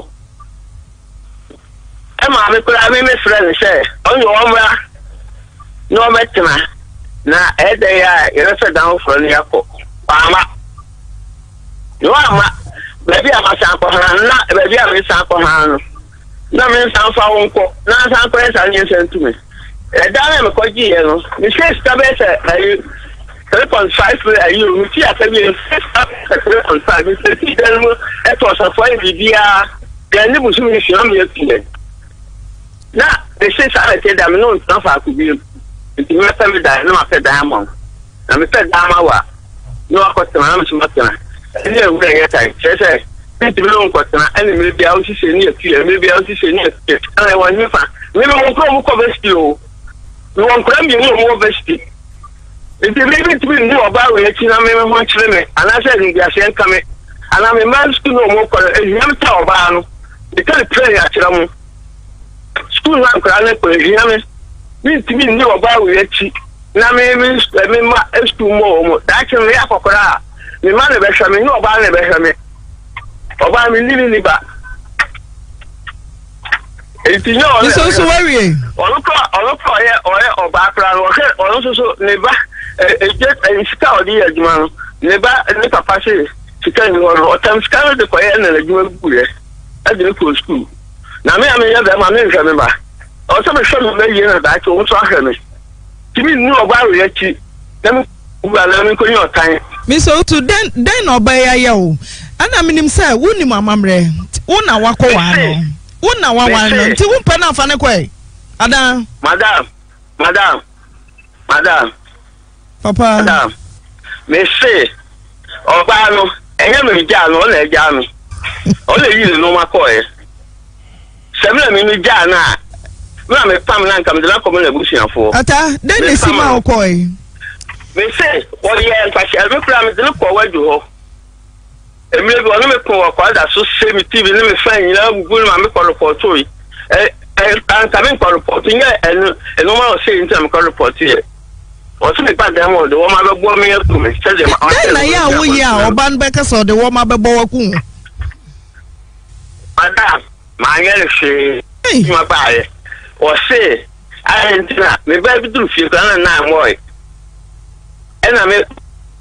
ɛma me kura me frɛ ne sɛ ɔnyɛ ɔmra na ɔbɛtena na ɛdɛ ya yɛrɛsɛ dan frɛ ne yakɔ ama no ama baabi a masan kɔ ha na baabi a me san kɔ ha no na me san fa wo nkɔ na san kɔ yɛ san nyɛ sɛntumi ɛda na me kɔgye yɛ no me sɛ sika bɛyɛ sɛ ayi 3.5 ayi o ti aka bi 3.5 me sɛ ti dan mu ɛtɔ safo ayi bibia yɛ ne busu mi hwɛ me yɛ na me sɛ sa na te da me no ntan fa ko bi nti me pɛ me da na ma pɛ da ma na me pɛ da ma wa no akɔtena na me so matena ɛne ɛwura yɛ tan kyerɛ sɛ nti me no nkɔtena ɛne me bia wo hyehyɛ ne yɛ me bia wo hyehyɛ ne yɛ ɛna wɔ ne fa me me wo nkɔ mu kɔ bɛsti o me wɔ nkɔla mi mu wo bɛsti nti me bi tibi ne ɔba wɔ akyi na me ho kyerɛ me anaasɛ ne bia sɛ nka me ana me man school no mo kɔ ehia me ta ɔba no me ka pray akyerɛ mu school na nkɔla ne kɔ ehia me tibi ne ɔba wɔ akyi na me ma school mo daakye me akɔkɔra me ma ne bɛhwɛ me ne ɔba ne bɛhwɛ me ɔba me ni ba enti nyɛ ɔno so worry ɔno ɔyɛ ɔba kra no ɔno so ne ba sika ɔde yɛ adwuma no ne ba ne papa se sika ni hɔ no ɔtam sika no de kɔyɛ na adwuma guyɛ ɛde ne kɔ school na me a meyɛ bɛma me nhwɛ me ba ɔsɛ mehwɛ me bɛyie na daakye ɔmo so ahwɛ me timi ne ɔba wɔ akyi na me wura na me nkɔnyɛ ɔtan Mr. Utu den na ɔbɛyɛ ayɛ o ana menim sɛ wonim amammerɛ wo na wakɔ wa no wo na wawan no nti wo mpɛ na afa ne kɔe ada madam papa madam me se ɔbaa no ɛnyɛ me gya no ɔna agya me ɔna yi ne no makɔe sɛ me na me gya na me me pam na nka me de na kɔm na busiafo ata den ne si ma ɔkɔe me se wɔyɛ mpahyɛ me kura me de ne kɔ wadu hɔ emire bi ɔno me kɔ wɔ da so se me tv ne me fan nyina gugu ma me kɔ report yi anka me kɔ report nyɛ ɛno ma ɔsɛ nti me kɔ report yɛ ɔsɛ me pa dan wɔ de wɔn ma bɛbɔ me yɛ me sɛ de ma den na yɛ a woyɛ a ɔba no bɛka sɛ ɔde wɔn ma bɛbɔ wɔ ku madam ma nyɛ ne hwee ma ba yɛ ɔsɛ ayɛ ntina me ba bi duru fie kɔ na mɔɛ ɛna me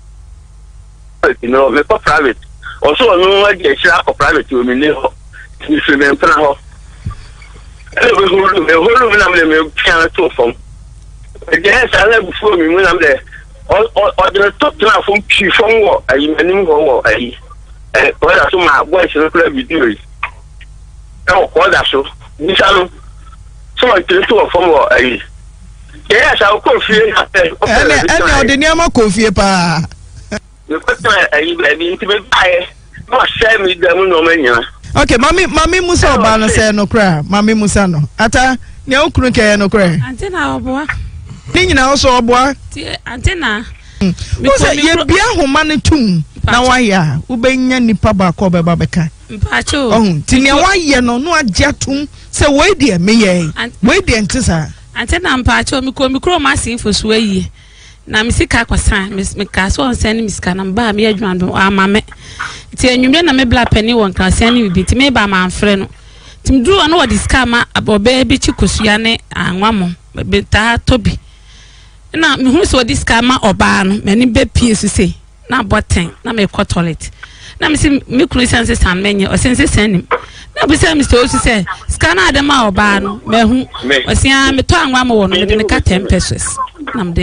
no me kɔ private also no adi akyira kɔ private o me ne hɔ me firi me mpena hɔ ɛna me holu na me piano to fam ɛgye sa na bufuo me mu na me ɔde to tena fam pii fam wɔ ayi manim hɔ wɔ ayi ɔda so ma boys no kura video yi ɛwɔ ɔda so bisa no so ɔde to fam wɔ ayi yɛ sa ko fie na ɛna ɔde nneɛma kɔ fie paa me kwetara ayi baabi nti me bae no share me da mu no manyina okay mami musa oba no say no kra mami musa no ata ne okunu kɛ no kra antena oboa ni nyina so oboa ti antena me ko ye bia homa ne tum na waya wo benya nipa ba ko beba beka mpacho ti ne wayɛ no no agye tum sɛ we de me yɛ we de ntisa antena mpacho me kro ma sin fosu ayi na misika kwasan me so onsen misika na ba me adwan do amame ti enwumre na me bla pani won krasan ni bibi ti me ba ma amfre no ti mduru no wodi ska ma abobe bi chi kosua ne anwamo be ta tobi na me hu so wodi ska ma oba no me ni be pie su se na boten na me ko toilet na me se me kunu sense san menye o sense sanim na be say Mr. Osu say scanner dem a oba no mehu o se a me to anwa ma wo no me de ka 10 pesos na me de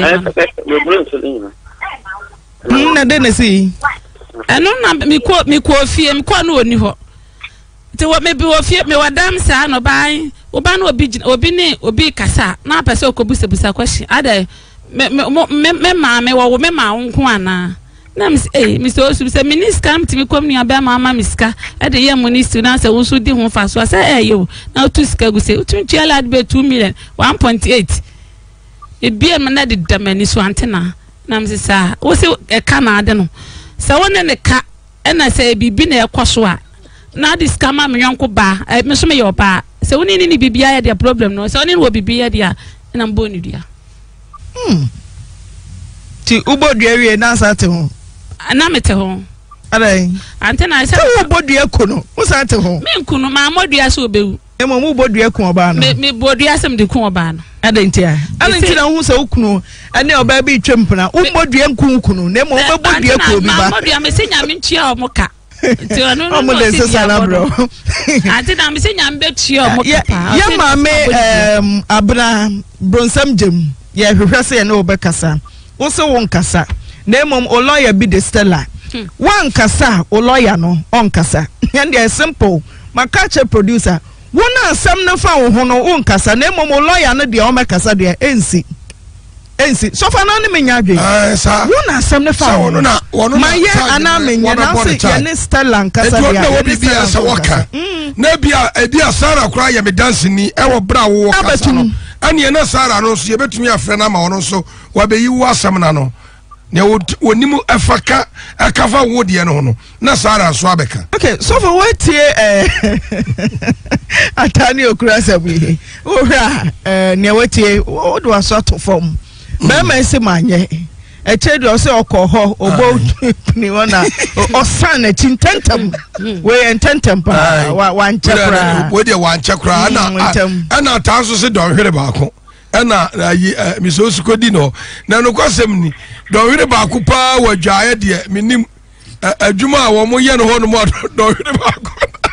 na de na si eno na me ko fie me ko no oni ho te wo me bi wo fie me wadam sa no ban oba no obi kasa na pese okobusebusa question ada me ma wo me ma nko ana na Mr. Osu say minister am timi kom ni aba mama miska e de ye minister na say wo so di ho fa so say yo na to sika go say tun chiala be 2 million 1.8 e bia me na de damani so antena na me say wo say e ka na ade no say won ne ka e na say bibi na e kwaso a na this kama me yonko ba me so me yo ba say woni ni bibia ya dia problem no say woni wo bibia dia na mbo ni dia ti ubodua wie na asate ho na mete ho adai antena say ubodua ko no usate ho me nkunu ma modua so obewu emo mu ubodua ko oba no me bodua sem de ko oba no adai ntia ani ntia hu se ukunu ane oba bi twempna ubodua nkunu na emo ubodua ko obi ba modua me se nya me ntia o moka Omo de se sala bro. Ati na me se nya mbe tue o moka pa ya mame abra bronsam jem ye hwehwe se ye na obekasa wo se won kasa na emom o lawyer bi de Stella wan kasa o lawyer no on kasa and they simple makache producer wona asem na fa wo ho no on kasa na emom o lawyer no de o mekasa de ensi so fa na ne menya adwe wona asem na fa wo na maye ana menya na se ye ne Stella kasa de na obi bia se woka na bia Sara kura ye me dance ni e wo bra wo kasa no ani na Sara no so ye betumi afre na ma wono so wa be yi wo asem na no ne wonimu afaka akafa wo de no no na Sara so abeka okay so for what atani okura sabi ora ne watie wo do aso to form mama ese manye e chedu o se okoho obo ni wona o san tintentam we ententam pa wa nchekra we de wa nchekra na tanso se don hwere baako na Mr. Osu kodi no na no kwasem ni don hwere baako pa wadwae de minim adwuma a wo mo ye no ho no mo don hwere baako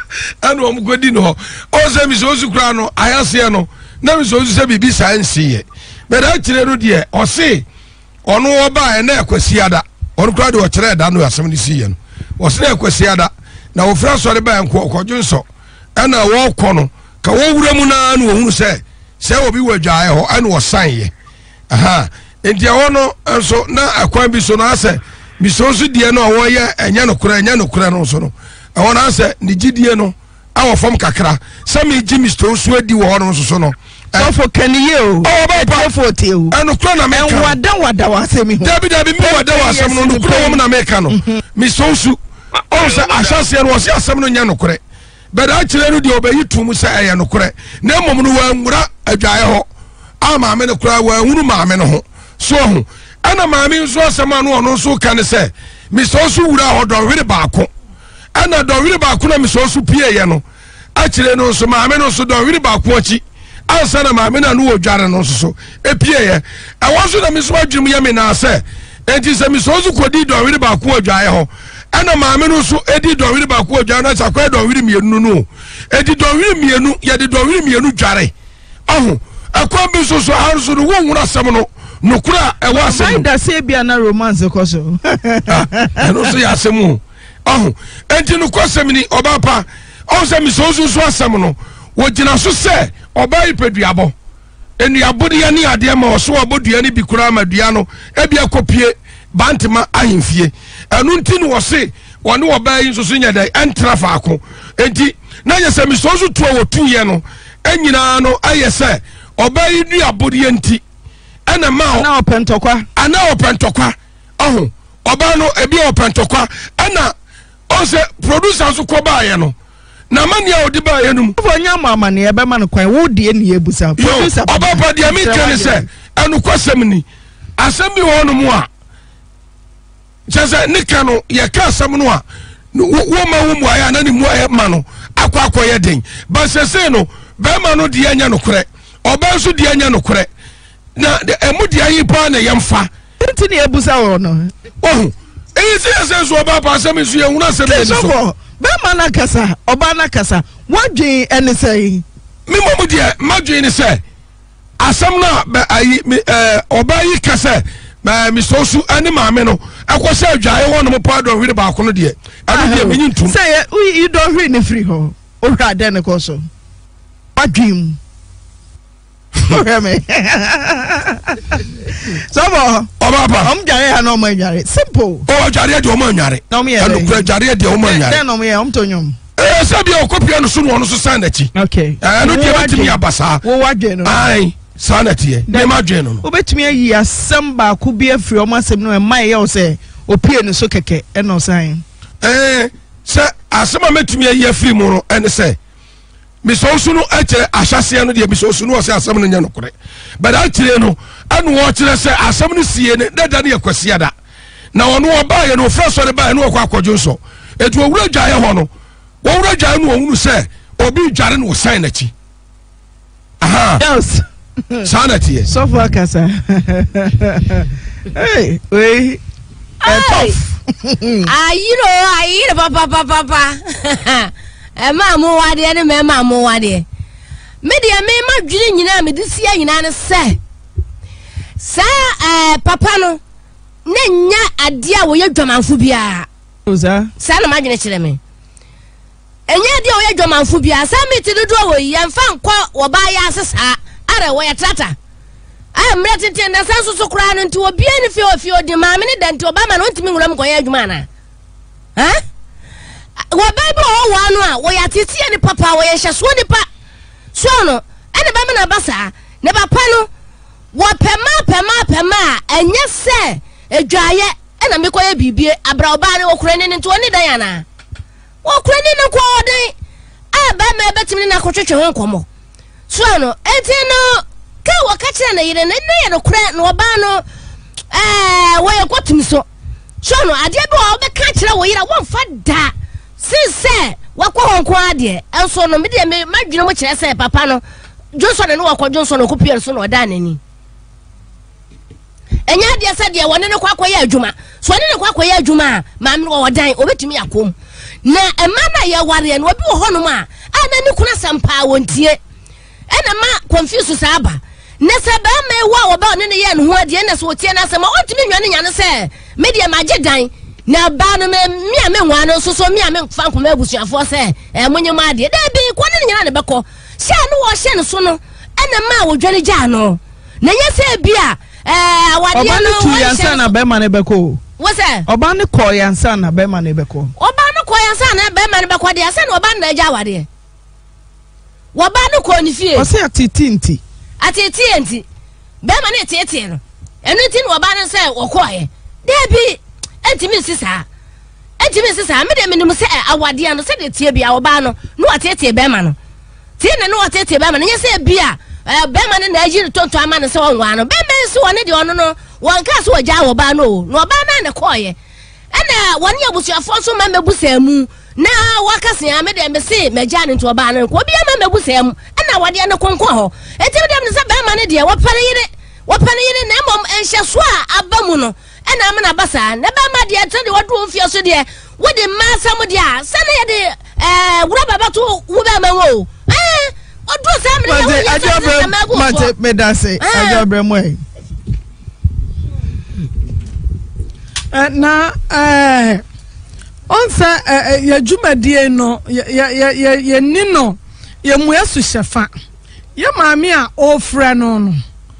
ana wo mo kodi no o se Mr. Osu kra no ayase no na Mr. Osu se bibi science ye but akire no de o se ono oba e na akwasiada ono kra de o kire da no asem ni siye no o se na akwasiada na wo fra so de ba enko okodwonso ana wo kɔ no ka wo wura mu na no ohunu se obi wadwae ho ana wo san ye aha enti ho no enso na akwan bi so no ase Mr. Osu die no wo ye enya no kura no so no ho na ase ni gidie no awo fam kakra se me gi Mr. Osu adi wo no so no so for kaniye o ba for te o eno kura na meka wada wasemi ho dabi mi wada wasem no kura wo na meka no Mr. Osu o se asase no wo se asem no nya no kure beda akire no de obayi tum se eye no kure na mom no wanwura adwae ho ama me no kura wanwuru ma me no ho so ho ana ma me nso asem anu ono nso kan se Mr. Osu wura ho do hwere baako ana do hwere baako na Mr. Osu pie ye no akire no nso ma me no nso do hwere baako achi ansa na ma me na no wodware no nso so epie ye awoso na me so adwum ye me na se enti se Mr. Osu kodi do hwere baako adwae ho ana maame no so edi dɔwiri ba ko adwa na sakwa dɔwiri mienu no edi dɔwiri mienu ye de dɔwiri mienu dware aho akwa bi so harso no wonwura asɛm no nokura ɛwɔ asɛm no da se bia na romance ko so ɛno so ya asɛm aho enti no kwasɛm ni ɔbapa ɔsɛ Mr. Osu so asɛm no wogina so sɛ ɔba ipeduabɔ enuabɔ de ya ne ade ma ɔso ɔbɔdua ne bi kura amadua no ebia kopie bantima ahemfie anu nti no wose wone woba yi nso so nya dai entra faako enti na yese Mr. Osu to wotu ye no anyina no ayese oba yi du abode enti ena ma na opentokwa oho oba no ebi opentokwa ena ose producer so ko ba ye no na mani a odi ba ye no fo nya mama ne ebe ma no kwan wo die ne ebusa producer oba pa dia mi kene se enu kwasem ni asem bi wo no mu a chese nika no ye ka asem no a wo ma wo mu aya na ni mu aya ma no akwa ye den ba sese no be ma no de anya no kore oba so de anya no kore na emu de ayi pa na ye mfa enti ne ebusa wo no oh say so about asem so ehun asem ni so be mana kasa oba na kasa wadwen ene say me momu de madwen ni say asem na oba yi kasa ba mi so su ani maame no akwose adwae ho no mo pa do hwere ba ko no de anu de menyi ntum say you don't hwere ne free ho o hwa de ne ko so wadwen Sobo Obaba jare ha no mo jare simple jare de o mo nyare anu kura jare de o mo nyare den no me to nyom se bi o kopia no so no so sanati okay anu de betimi abasa wo wadwe no ai sanati e de madwe no obetimi ayi asem ba ku bi afri o masem no e mai ye o se opie no so keke e no san se asem ametimi ayi afri mu no ene se misosu no eche ahase no de misosu no se asem no nya no kore but atire no anu o kire se asem no sie ne dada ne yakwase ada na ono oba ye no freso ne ba no kwa akwadwo so etu owura dwaye ho no owura dwaye no ohunu se obi dware no san na chi aha yes sanity yes so far kasa hey we ayiro papa ma mo wade ne ma mo wade me de me ma dwiri nyina me de sia nyina ne sa papa no ne nya ade a wo ye dwamanfo bia oza sa na ma dwene kire me enya ade a wo ye dwamanfo bia sa me ti dodo wo ye mfa nkwa wo ba ya asesa ara wo ye trata mre tete na sa so kura no nti obi ani fi odi ma me ne da nti oba ma no ntimi nguram ko ye adwuma na ha wo bible ho wa no a wo ya tete ni papa wo ye hyeso ni pa so no ene ba me na basa ne papa no wo pema enye se edwaye ena me koye bibie abra oba ne wo kura ni nti oni dan yana wo kura ni ne ko odin ba me betimi na kotwetwe ho nkomo so no enti no ka wo ka kire na yire ne ye no kura no oba no wo ye kwatumi so no ade bi wo be ka kire wo yire wo mfa da sinse wakọ honko ade enso no me de me madwene mo kire se papa no Johnson ne wakọ Johnson no kopia so no da nani enya de se de wone ne kwakọ ya adwuma so ne kwakọ ya adwuma ma me wo dan obetumi yakom na ema na ye ware no obi wo honom a ana ni kuna sampa wontie ena ma confuse sa aba ne se ba me wa oba ne ye no ho ade ne so wotie na se ma ontumi nwane nyane se me de ma dan na ba no me a me nwa no so me a me fa nkoma abusuafo se munye ma ade da bi ko ne nyana ne beko sha no wo hye ne so no ena ma wo dwane gya no na nya se bia awade no tu yansa na be ma ne beko wo se oba ne ko yansa na be ma ne beko oba ne ko yansa na be ma ne beko de se na oba na gya awade wo ba ne ko ni fie o se atitinti be ma ne tete no enu ti no oba ne se wo ko ye da bi entimi sisa me de menim se awade no se de tie bia oba no no atete be ma no tie ne no atete be ma no nyese bia be ma no na aji tonto ama no se wonwa no be me se woni de ono no wonka se oja oba no oba na ne koye ena woni abusuafo so ma mebusa mu na wakase ya me de me se meja ne to oba no ko bia ma mebusa mu ena awade no konko ho entimi de se be ma no de wopare yire na mom enhye so a abamu no ena amana basa na ba ma de ate de wodo mfia so de wo de masa mo de a se na ye de wura baba to wo ba ma wo odo sa me de ajobre mate medase ajobre mo na onsa ya dwumadie no ya nino ya muasu shefa ya maami a ofra no no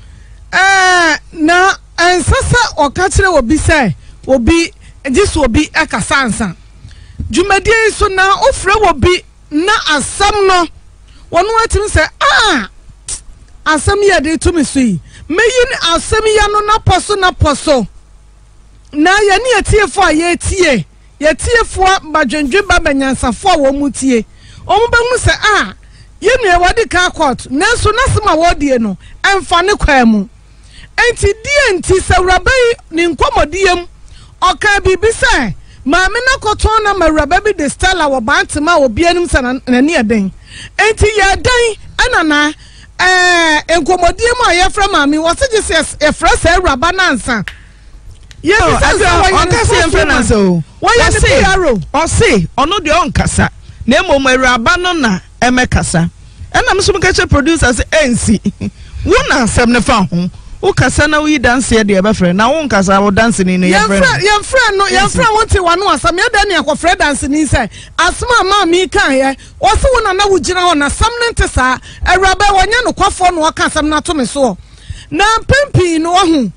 na ensasa okachire obi say obi this obi akasansa dwumadie so na ofra obi na asam no wono atim say asam ya de to me so yi meyin asam ya no na poso na ya ni etiefo a ye tiefo badwendwe babanyansafo a wo mutie omu be mu say ye nu e wadi ka court na so na sema wodie no emfa ne kwa mu enti die sawrabai ni nkomodiem oka bibi say maame na koton na mawrabai de stella wo bantema obi anim sana na ne eden enti ya dan anana enkomodiem a ye fra maame wo se Jesus e fra say awraba nansa Yes, on kasa friend so. Why you say or say ono de on kasa. Na mo Awuraba no na emekasa. Ena me so meka producer say NC. Wo na asem ne fa ho. Wo kasa na we dance ye de be friend. Na wo kasa wo dance ni no ye friend. Your friend no, your friend want to wanu asem ye da ne akofre dance ni say. Asma ma mi kan ye. Wo se wo na wo gina ho na sam ne ntesa. Awuraba wonya no kwafo no ka asem na to me so. Na pempi no ho.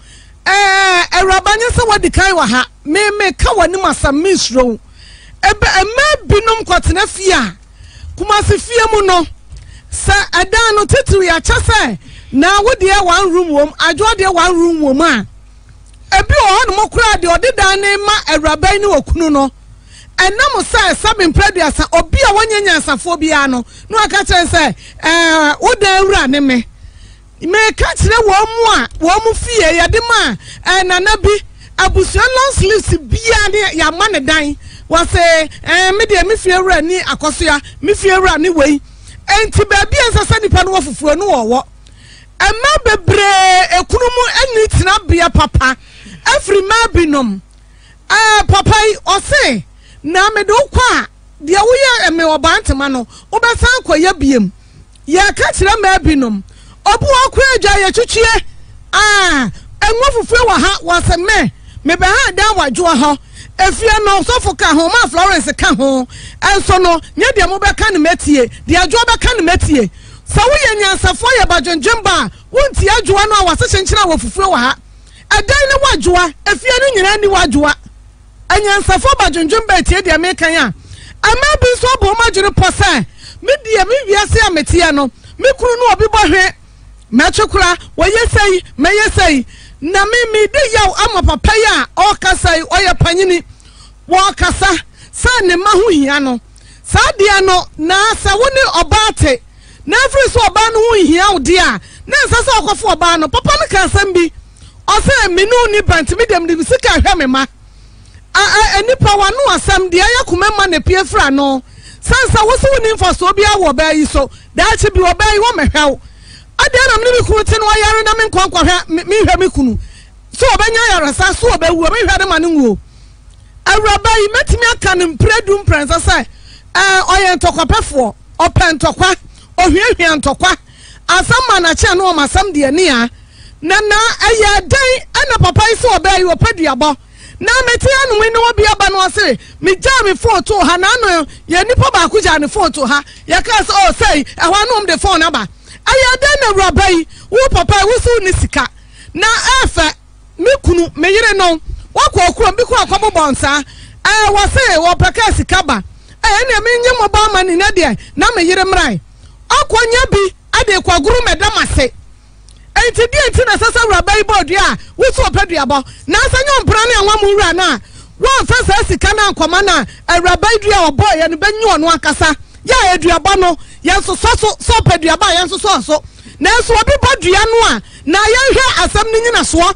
Awuraba nya se wodi kan wa ha. Me ka wani masam misro. Ebe binom kwatena fia. Kumasi fia mu no. Sa adan no titu ya chase. Na wodi e one room wom, adwo de one room wom a. Ebi o no mokura de odeda ne ma Awuraba ni okunu no. Enam say sabin preduasa obi a wonyanya asafo bia no. No aka kire say wodan wura ne me. Me ka kire wo mu fie ye de ma nana bi abusuan long sleeves bia ne ya ma ne dan. Wase me de me fie wura ni akosoa, me fie wura ni wei. Enti baby ansasa nipa no wofufuo no wo. Ema bebre ekunumu eni tina bia papa. Every man binom. Papa ose na me do kwa de woye eme obantema no obesan koye biem. Ye ka kire ma binom. Obu akwa adwa ye twetwe. Enwo fufuo wa ha wase me be ha dan wadwo ho. Efia no sofo ka ho ma Florence ka ho enso no nye de mo be ka ne metie de adwo be ka ne metie so wo ye nyansafo ye badwendwemba wonti adwoa no awase kyenkyena wo fufuo wa ha edan ne wadwoa efia no nyina ni wadwoa anyansafo badwendwemba tie de me kan a ama bi so bo ma dwere pose me de me wiase a metie no me kunu no obi bohwe machukura wo yesei me yesei na me de yaw ama papa ya o kasa oye panyini wo kasa sa ne ma ho hia no sa dia no na sa woni obate na free so oba no ho hia wo dia na sa sa okofo oba no papa no ka sam bi o se me no ni bant me dem de sika hwe me ma enipa wanu asam dia yakuma ma ne pie fra no sansa wo se woni mfa so bia wo ba yi so da chi bi wo ba yi wo mehwew adena me kunu te no yare na me nkwankwa me hwe me kunu so obenya yare sa so obawu me hwe de ma ne nguo Awuraba yi metimi aka ne mpredum prensa sai oye ntokopefo opentokwa ohwiehwie ntokwa asama na che no masam de ani a na aya dan ana papa yi so obayi opaduabo na meti anu we no bia ba no ase me ja me phone to ha na no ye nipa ba ku ja ne phone to ha ye ka say say ehwa no de phone aba aya dan na Awuraba yi wo papa wo so ni sika na efe me kunu me yire no wakọ okuro bi ko akomo bonsa wo say wo peka sika ba na me nye mo ba ma ni na de na me yire mrai akonya bi ade kwaguru medamase enti di enti na sasa Awuraba yi bodu a wo so opeduabo na asanyo mpra ne anwa mu wura na wo fasa sika na akoma na Awuraba yi dua obo ye no benyu ono akasa ya eduabo no ye so so opeduabo ye so na so obi bodua no a na ye hwe asam ni nyina so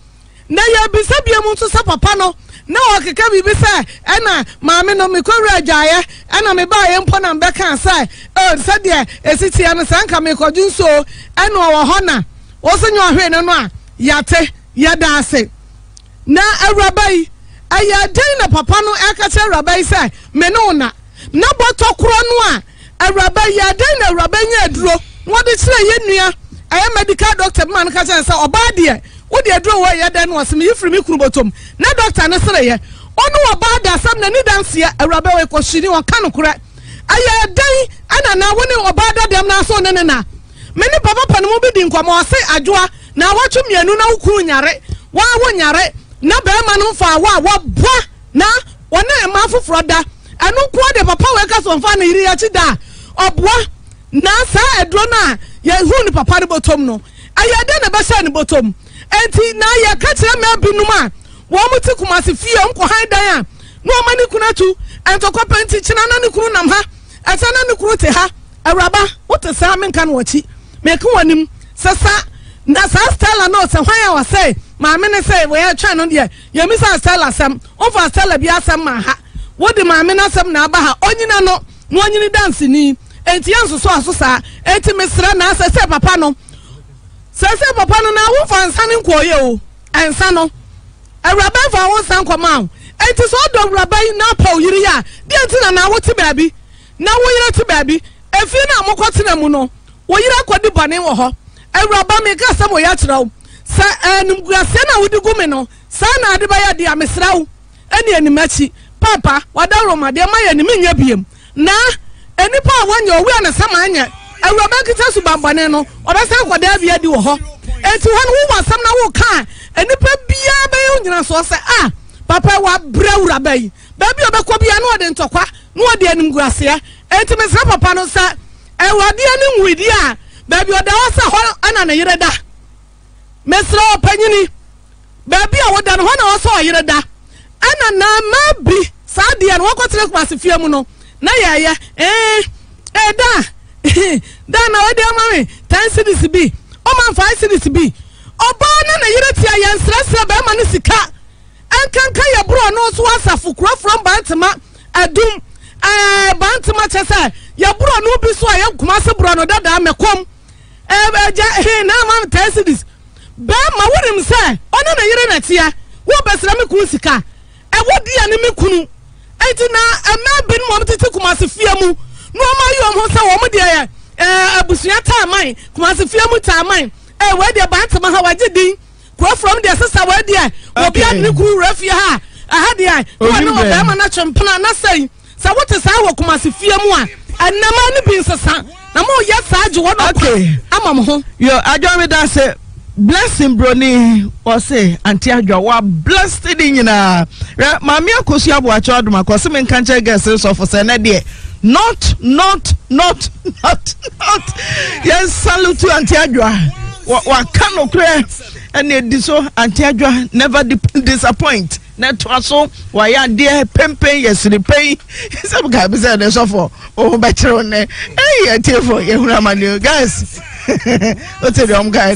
na ya bisabia mu nso sa papa no na okeka bibi say ena maame no me kwura agyaye ena me ba ye mpo na mbeka say se de esitia no sanka me kodun so ena wo ho na wo senyo ahwe no a yate yada ase na Awuraba yi aya den na papa no aka che Awuraba yi say me no na botokro no a Awuraba yi den na Awuraba nya aduro wo de kire ye nua aya medical doctor man ka che say oba de wo de aduro wo ye den no asem yifiri mi kuru botom na doctor ne sere ye onu oba da asem na ni danse Awuraba we ko shiri won ka no kura aya den ana na wo ne oba da dem na so ne na me ni papa pa no mo bi di nkwama o se adwoa na wachu mienu na ukuru nyare wa wo nyare na be ma no fa wa boa na wona e ma foforo da anu ko de papa we ka so mfa na yiri ya chi da oboa na sa edro na ye hu ni papa ni botom no aya de na be sha ni botom enti na ye ka kire me binum a wo muti kumase fie nko han dan a no mani kunatu entokwa penti china na ni kunu nam ha ata na ni kunu te ha Awuraba wo te sa men kan wachi me ka wanim sasa na sa Stella no se hwan ya wa say maame ne say we ya twa no de ye mi sa Stella sam o fa Stella bia sam ma ha wo de maame na sam na aba ha onyina no onyini dance ni enti yanso so aso sa enti mesra na se papa no se papa no na wo fa nsa ne nkoye o ensa no awuraba fa wo san koma enti so do awuraba yi na pa oyiri ya de enti na wo ti baabi na wo yira ti baabi efi na amokoti na mu no wo yira kodi bone wo ho awuraba me ka sam wo ya kyerɛw sa enumguase na wo di gumi no sa na ade ba ya de amesrawo eni animachi papa wada roma de ma ya ni nya biem na enipa wanya owi ana sama anya awuraba kita su bambane no obesa kwada bia di wo ho enti ho no wo wasam na wo ka enipa bia ba yo nyina so se papa wa brawura bai baby obekọ bia no de ntokwa no de animguase enti mesra papa no sa ewade ani nwidi a baby oda wasa ho ana na yere da mesra opanyini baby a woda no ho na wasa yere da ana na mabi sadia no wakotere kwase fie mu no na yaya da na wade amame 10 cedis bi o man 5 cedis bi oba na yere tia yansrasra ba ma ne sika enkanka ya bro no so asafo kura from Bantama adum Bantama chese ya bro no bi so ya kuma se bro no dada mekom na man 10 cedis ba ma wonim se ona na yere na tia wo besra me kun sika wodi ya ne me kunu enti na ama bin mo mtete kuma se fie mu no ma yo ho se wo mo de ya abusua ta man kuma se fie mu ta man we de Bantama ha waje din from the sister where there obi adni ku refia ha aha dia no be ma na chempana na say sa what is how kuma se fie mu a anama ne bi nsesa na mo ya saaje wo no ama mo ho yo adwo me da say blessing broni o say anti adwo wa blessed nyina mami akosu abo acho adoma ko se men kanche guest so for say na de not yes salute to anti adwo wa kano kre and so anti-adwa never disappoint. Net so why are dear pempe yesterday pay some guy beside the sofa oh better on hey for you guys what's the guy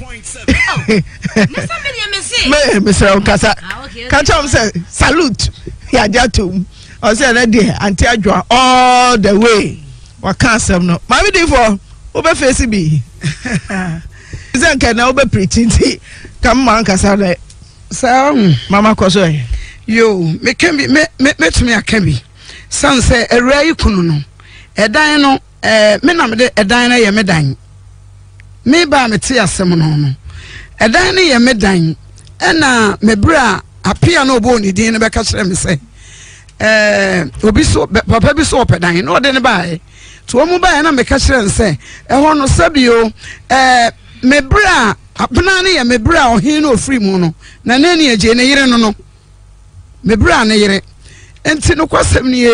Mr. Kasa catch say salute ya jatum I said dear anti-adwa all the way what can't say no my day for over face be Zanka na obe pretty come man kasa sa mama koso yo me can be me to me can be san say ewra yi kunu no edan no me na me de edan na ye me dan me ba me te asem no no edan na ye me dan na me bra apia no obo ni din na be ka kire me say obi so papa bi so opedan no de ne ba to omu ba na me ka kire nse ho no sabio me bra apena ne ya me bra ohin no free mu no na nani eje ne yire no me bra ne yire enti no kwasem ne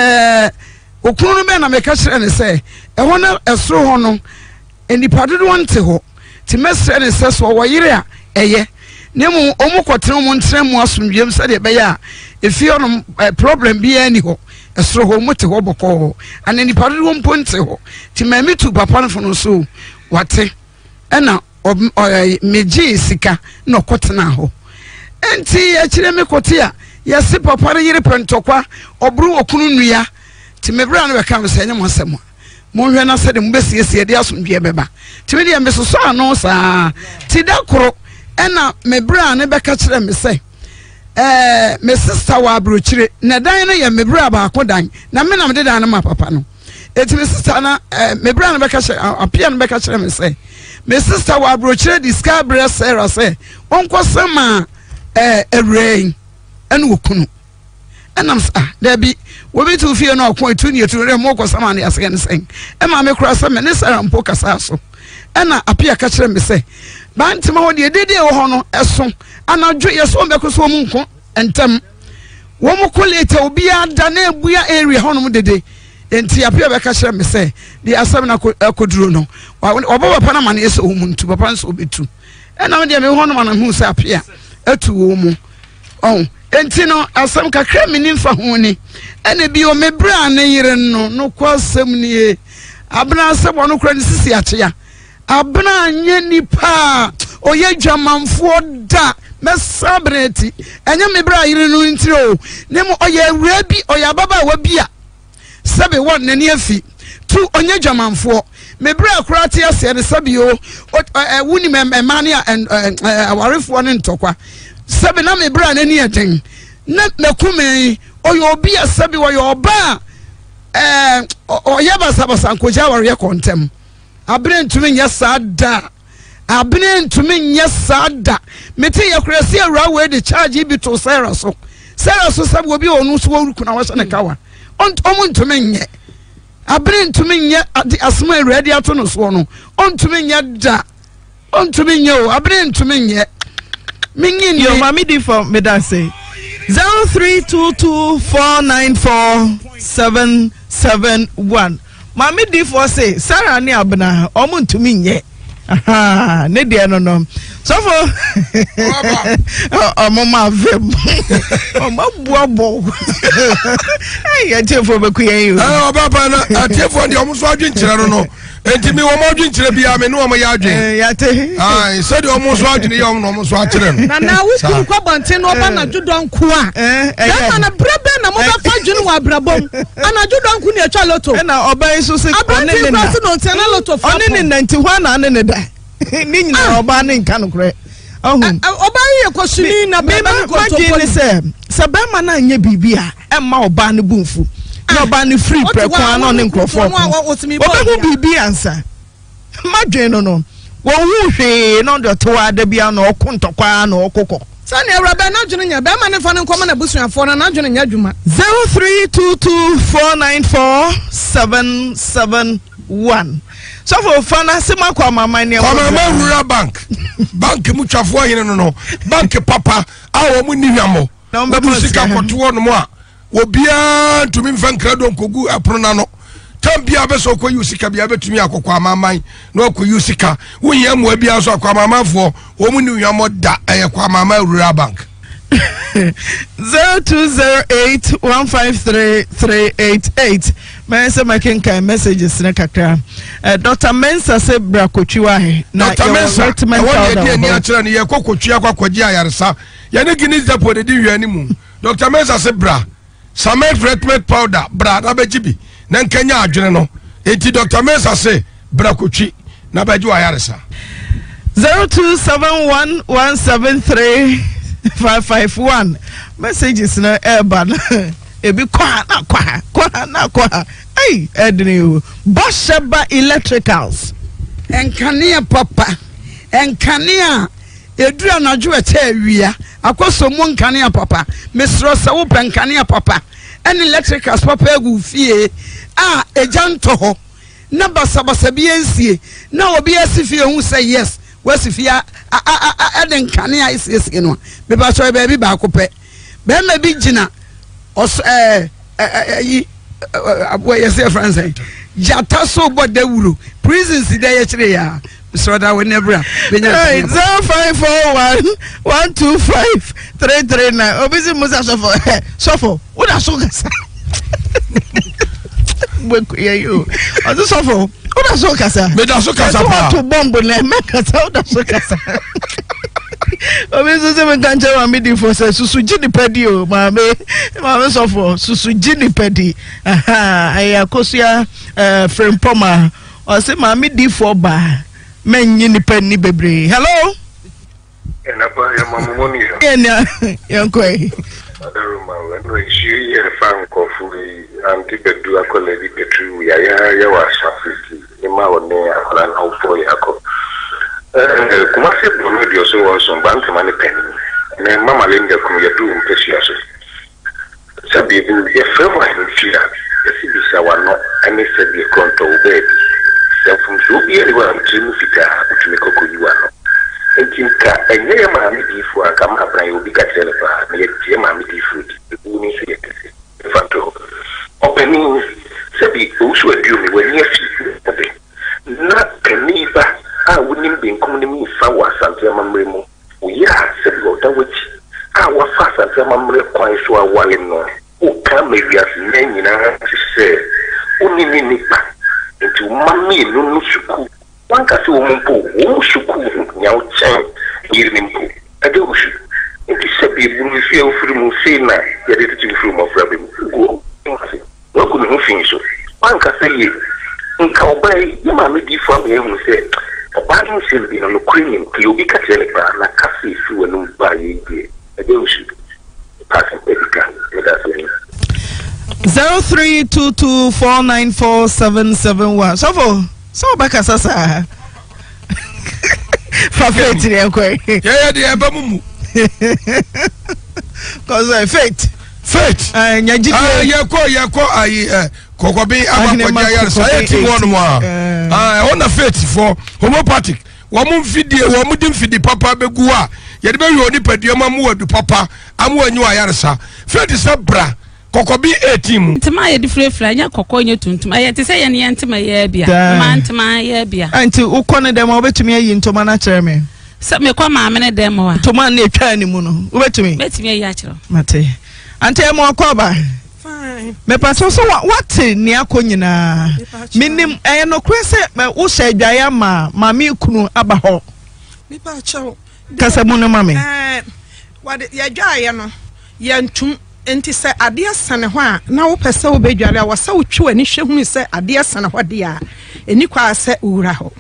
okunu no be na me ka kire ne se ho na esoro ho no enipa dodo wonte ho ti mesre ne se so wo yire a eye ne mu omukotere mu ntre mu asomdwem se de be ya efi ono problem bi ani ho esoro ho mu te ho boko anani pa dodo won ponte ho ti mami tu papa no fo so wate ena meji sika no kotena ho enti ya kire me kotia ya se papa re yire pentokwa obru okunu nua ti mebra no be ka se nyam asem mo hwe na se de mbesiesie de asomdwe beba ti me de mesoso ano sa ti da koro ena mebra ne be ka kire me se me sister wa abrochire na dan no ya mebra ba akodan na me na me de dan na ma papa no eti me sister na mebra no be ka apia no be ka kire me se me sister wa brochire discover Sarah say onko sama rain and wokunu enam sa there be we be to fear no point to near to re mo ko sama na asgen sen e ma me kura sama ne Sarah mpo kasa so ena apia ka kire me say bantima ho de dede ho no eso anadwo yeso be ko so mu nko entem wo mo kolete obi ada na ebua area ho no dede enti apia be ka kire me say the asem na koduro no obo papa na mane eso omuntu papa nso obetu ena me de me ho no mana hu say apia atu wo mu enti no asem kakra me nimfa ho ni ena bi o me bra na yire no kwasem ni abna asem no kra ni sisi akyea abna anye nipa oye dwamanfo da mesabreti enya me bra yire no ntiro ne mo oye awura bi oya baba wa bia sebe won nani afi tu onye dwamanfo me bra kurati ase ne sabio wuni memane awarefo ne ntokwa sɛbi na me bra na ni eten na mekume oyo obi asabi wo yo ba oya basa nkoja ware kontem abere ntumi nya sada abene ntumi nya sada meti yakrasi awra we de charge bi to Sarah so sabi obi onu so wuruku na wasa ne kawa omu ntumi nye abene ntumi nya asma awra de ato no so no ontumi nya da ontumi nya o abene ntumi nye minyin yo mami di for me da say 0322494771 mami di for say Sarah ni abena omu ntumi nye aha ne de no so for mama vem mama buabo eh tefo be ku yen eh baba na tefo ndi omo so adwen kire no enti mi wo mo adwen kire bia me no omo ya adwen ya te ai so de omo so adwen ye omo so akire no na wuku kwa bonten no ba na judon ku a na na brebe na mo ba fa dwun wa brabom ana judon ku ne atwa loto na oban so se one ne na loto fa one ne 91 na ne da ni nyina oban ne nka no kre oban ye kwosuni na be ma ko to ko se be ma na anya bibia e ma oban ne bumfu na oban ne free prekwan no ne nkrofo oban bibia ansa madwen no wo hu hwe no de to ada bia no okontokwa na okokọ sani ewrabe na dwene nya be ma ne fa ne nkoma na busuafo na dwene nya dwuma 0322494771 so for fana sima kwa mama ni mama rural bank mu twafo hene no bank papa awo mu nihwamo na busika koto no mo a obia ntumi mfa nkrado nkogu aprona no tambia be so koyi usika bia betumi akokwa amaman na okoyi usika wohia mo bia so akwa amamafo wo mu nihwamo da kwa mama rural bank 0208153388 Mensa making messages na kakra Dr. Mensa se bra kochiwa he na Dr. Mensa won ni akira ni ye kokotwa kwakwaji ayaresa ye ne gini zapo de di wiani mu Dr. Mensa se bra Samet treatment powder bra na bejibi na nkanya adwene no enti Dr. Mensa se bra kochi na beji ayaresa 0271735551 messages na urban ebi kwa hey edni Bosheba Electricals enkania papa enkania edura na jo ete awia akoso mu nkania papa mesro se wo penkania papa en electricals papa egu fie a ejanto ho na basabasa bi ensie na obi asifie hu say yes wasifia eden nkania isi no be ba so be bi ba kope be ma bi gina os yi abo yesi France jata so bodawuru prisons dey ye kire ya so that we never 0541125339 obisi musa sofo uda so kasa bweku ye yo odo sofo uda so kasa me da so kasa pa to bombo na me kasa uda so kasa obisi se me kanche wa midi for say susu jini pedi o mame sofo susu jini pedi aha aya kosia frempoma o se mame di for ba menyi ni penni bebre hello ena pa ya mamoni ena yankoi adaruma wano ishi ya fan kofuri anti bedu akole di betru ya wa shafiki ima one akala na ufo yako kuma se bono dio so won bank mani penni ne mama lenge kum yedu mpesi aso sabi bu ye fewa hifia yesi bisa wano ani se bi konto ubedi from Zubia, they were Jimufika, which make a good one. And Tinka, and near Mammy for a camera, I will be got telephone, yet Mammy food, the booming secretary. Fanto. Opening, Sabi, who should do me when you see not Caniva, I wouldn't be including me if I was Santiaman Remo. We are, said Lota, which I was fast and Samam requires to a while in no. Oh, come maybe as many in our to say, only Nipa. Into mami no shuku one ka so mumpo wo shuku nyaw chen yirimpo ade wo shu into sebi bu mi fi ofri mu se na ya de ti fi mu ofra be go no ku no fin so one ka say ye nka obai ye mami di fo me hu se obai no se bi no cream ki obi ka tele ba na ka fi fi wo no ba ye ebe usu pass medical medicine 0322494771 so baka sasa Faith ni ekwe. Yeah, the abamumu. Cause faith. Nyaji. Yeko kokobi abakwaja ya society one more. On a faith for homeopathic. Wamu mfidie wamudim fidi papa begu a. Yede be wi oni paduama mu wadu papa amu anyu ayaresa. Faith is bra. Kokobi 18. Ntima ye difrefra nya kokko nye tuntum. Aye te se ye ne ntima ye bia. Ma ntima ye bia. Anti ukone dem obetumi ayi ntoma na kire me. Se me kwa ma me dem wa. Ntoma na etwa ni mu no. Obetumi. Betumi ayi a kire. Mate. Anti e mo akoba. Fine. Me paso so what ni akonyina. Minim no kure se wo hye adwaye ma me kunu aba ho. Me pa chawo. Kasa mu no ma me. What ye adwaye no. Ye ntum enti se ade asane ho a na wo pese wo bedware a wasa wo twi ani hwe hu se ade asane ho de a eni kwa se ura ho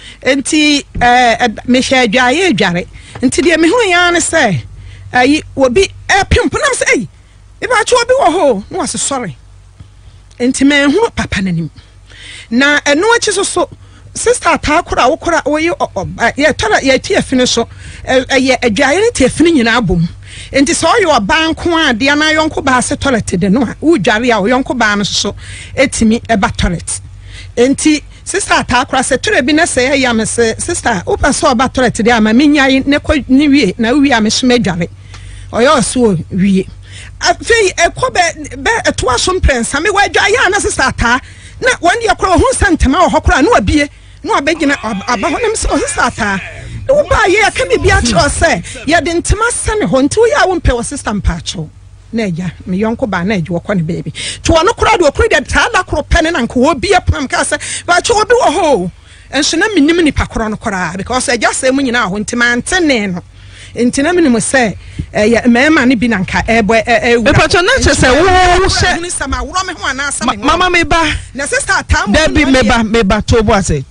enti me hwe adwaye adware enti de me hu ya ne se ayi obi pimpunam se ayi e ba chi obi wo ho no wase sorry enti me hu papa nanim na eno achi so sister atakura wo kura wo ye tara ye tie fini so ye adwaye ne tie fini nyina abom enti so yo banko a de na yonko ba se toilet de no a wo dware a yonko ba no so etimi e ba toilet enti sister atakura se tore bi na se ya me se sister wo pa so ba toilet de ama menyae ne ko ni wie na wie a me so madware oyo so wie afei ekobe be etoa so prensa me wa dwaye na sister ata na won de kro ho santema wo hokora na wabie na wabegina aba ho nem so sister ata wo ba ye aka me bia cho se ye de ntema sane ho nti wo ya wo mpe wo sister mpacho na eja me yonko ba na eji wo kɔ ne baby to wono kora de okuri de ta da koro pene na nko wo bia pam ka se ba cho obi wo ho enso na minim ni pakoro no kora because eja se mu nyina ho ntema ntene no entina minim se ya mema ne bi na nka ebo e pacho na che se wo hye sama wuro me ho ana sama mama me ba na sister atam da bi me ba tobo ase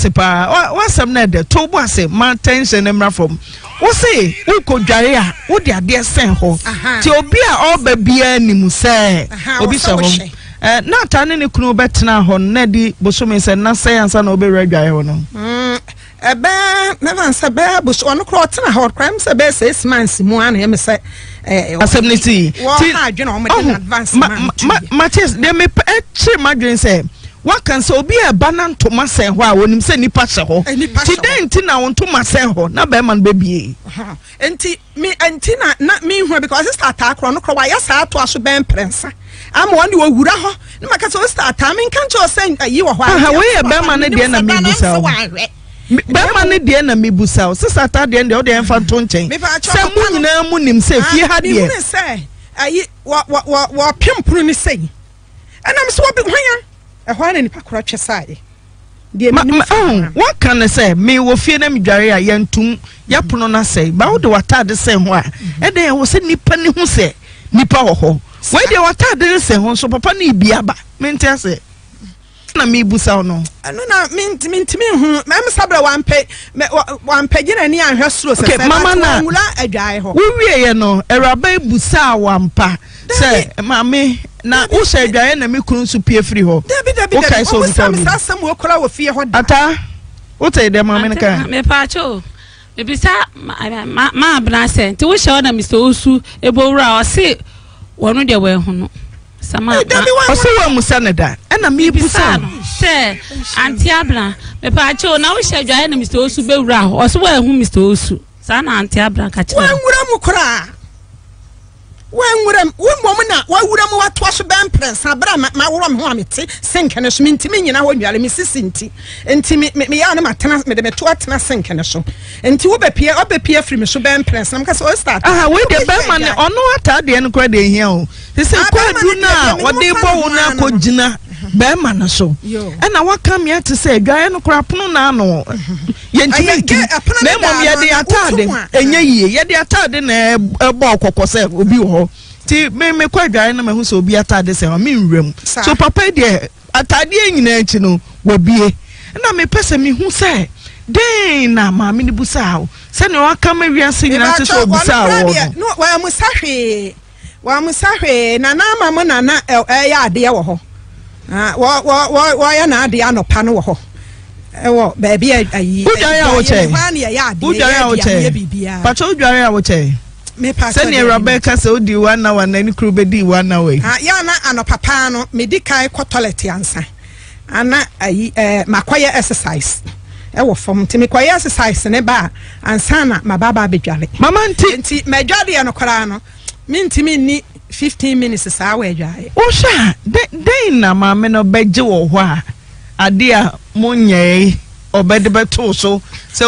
pa wasam na de tobo ase ma tension emra from wo say wo ko dware a wo de ade sen ho ti obi a oba bia nimu se obi so ho na ta ne kunu betena ho na di bosome se na se ansa na obe dware ho no ebe never say be bush ono kro tena hot crime say be 6 months mu an em say assembly ti adwena o me advance matches dem me eche madwen say what can so be a banan to ma say ho a wonim say nipa hye ho ti den ti na won to ma say ho na be man be bie enti me enti na me hu because sister atakro no kro wa ya sa to aso ben prensa am won de wura ho na maka so sister atamin kan cho say yi wo ho a we e be man de na me busa Bema ne de na mebusa o sisa ta de o de enfa to nchen se mu nyina mu nim se fie ha de e se ayi wa pempuru ni sei enam so bi hwan e hwan na nipa kora twesaaye de me what can I say me wo fie na medware a yentum yapono na sei ba wo de wata de se ho a e de wo se nipa ni hu se nipa ho ho we de wata de se ho so papa na ibia ba mente ase na me busa no no na mintimi hu me sabra wampe gina ni anhwe suro se mama na ngula adwae ho wo wie ye no eraba busa wampa se mama na wo se adwae na me kunu su pie free ho wo kai so sam wo kora wo fie ho ata wo te de mama nka me pa cho me bisa ma abna se nti wo hye na Mr. Osu ebowura o se wonu de we hu no sama oso wa musa ne da na me busa no se anti abla me pa cho na wo hye dwae na Mr. Osu bewura o so wa hu Mr. Osu sa na anti abla ka che wa nwura mu kora wa nwura wo mom na wa wura mu wa to so ben prensa bra ma wura me ho amete senkene so mintimi nyina ho nwale me sisinti enti me ya na matena me de me to atena senkene so enti wo be pie free me so ben prensa na mka so start we de ben man ono ata de en kra de hia o se kwadu na wo de bo wo na ko gina be man so e na waka me ate se dwae no kra pono na no yentimi me mom ye de atade enye yie ye de atade na ebo okokose obi ho ti me kwadwae na mahu so obi atade se me nwrem so papa de atade nyina achi no wabie na me pese me hu se den na ma me ni busa Send you come maybe I sing and so bizarre. No, well, Musahi. Well, Musahi, Nana, Mamma, Nana, dear. Why not the ano panel? Oh, baby, I would say. But I would say. Send you Rebecca so do 1 hour and then crew be 1 hour. Yana and a papano, medica toilet answer. And my quiet exercise. I from to me quiet exercise in a bar and sana my baba be jolly. Mamma, my jolly and a corano. Mean to me 15 minutes is our way. Oh, sure. They na mamma no bejo or wha. A dear Munye or better so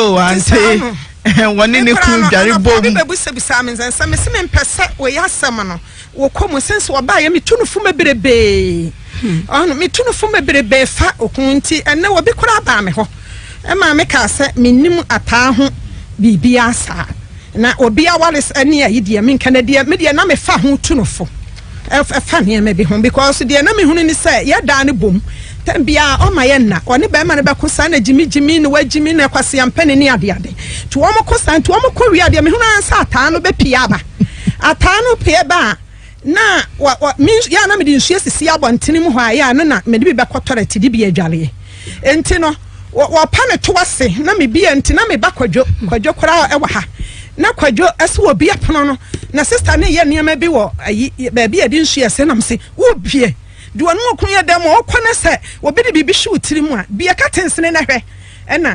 auntie. One in the crew, Jerry Bob, Simons and some semen per set where ya summon will come since or buy me tuna from a bit of bay. On me tuna from a bit of bay fat or county and no be crab me. And my make us set me nim at town be biasa. Na obi a Wallace any idea mean Canada media na me fa ho tuna fo. A funny maybe home because the enemy who say ya Danny boom. Bia o mayena oni be ma ne be kosa na Jimmy no wa Jimmy na kwase ampane ni ade ade to wo mo kosa to wo mo ko wi ade me hu na ansa ata no be pia ba ata no pia ba na mi ya na me di nsu asisi abontene mu ho aya no na me de be kotore ti di bi adwale enti no wo pa ne to wase na me bia enti na me ba kwadwo kora e wa ha na kwadwo ase wo bia pono no na sister ne ye niam bi wo ayi ba bia di nsu ase na me se wo bie do anu okunya dem o kwana se obi de bibi hwe otiri mu a bia katensene na hwe ena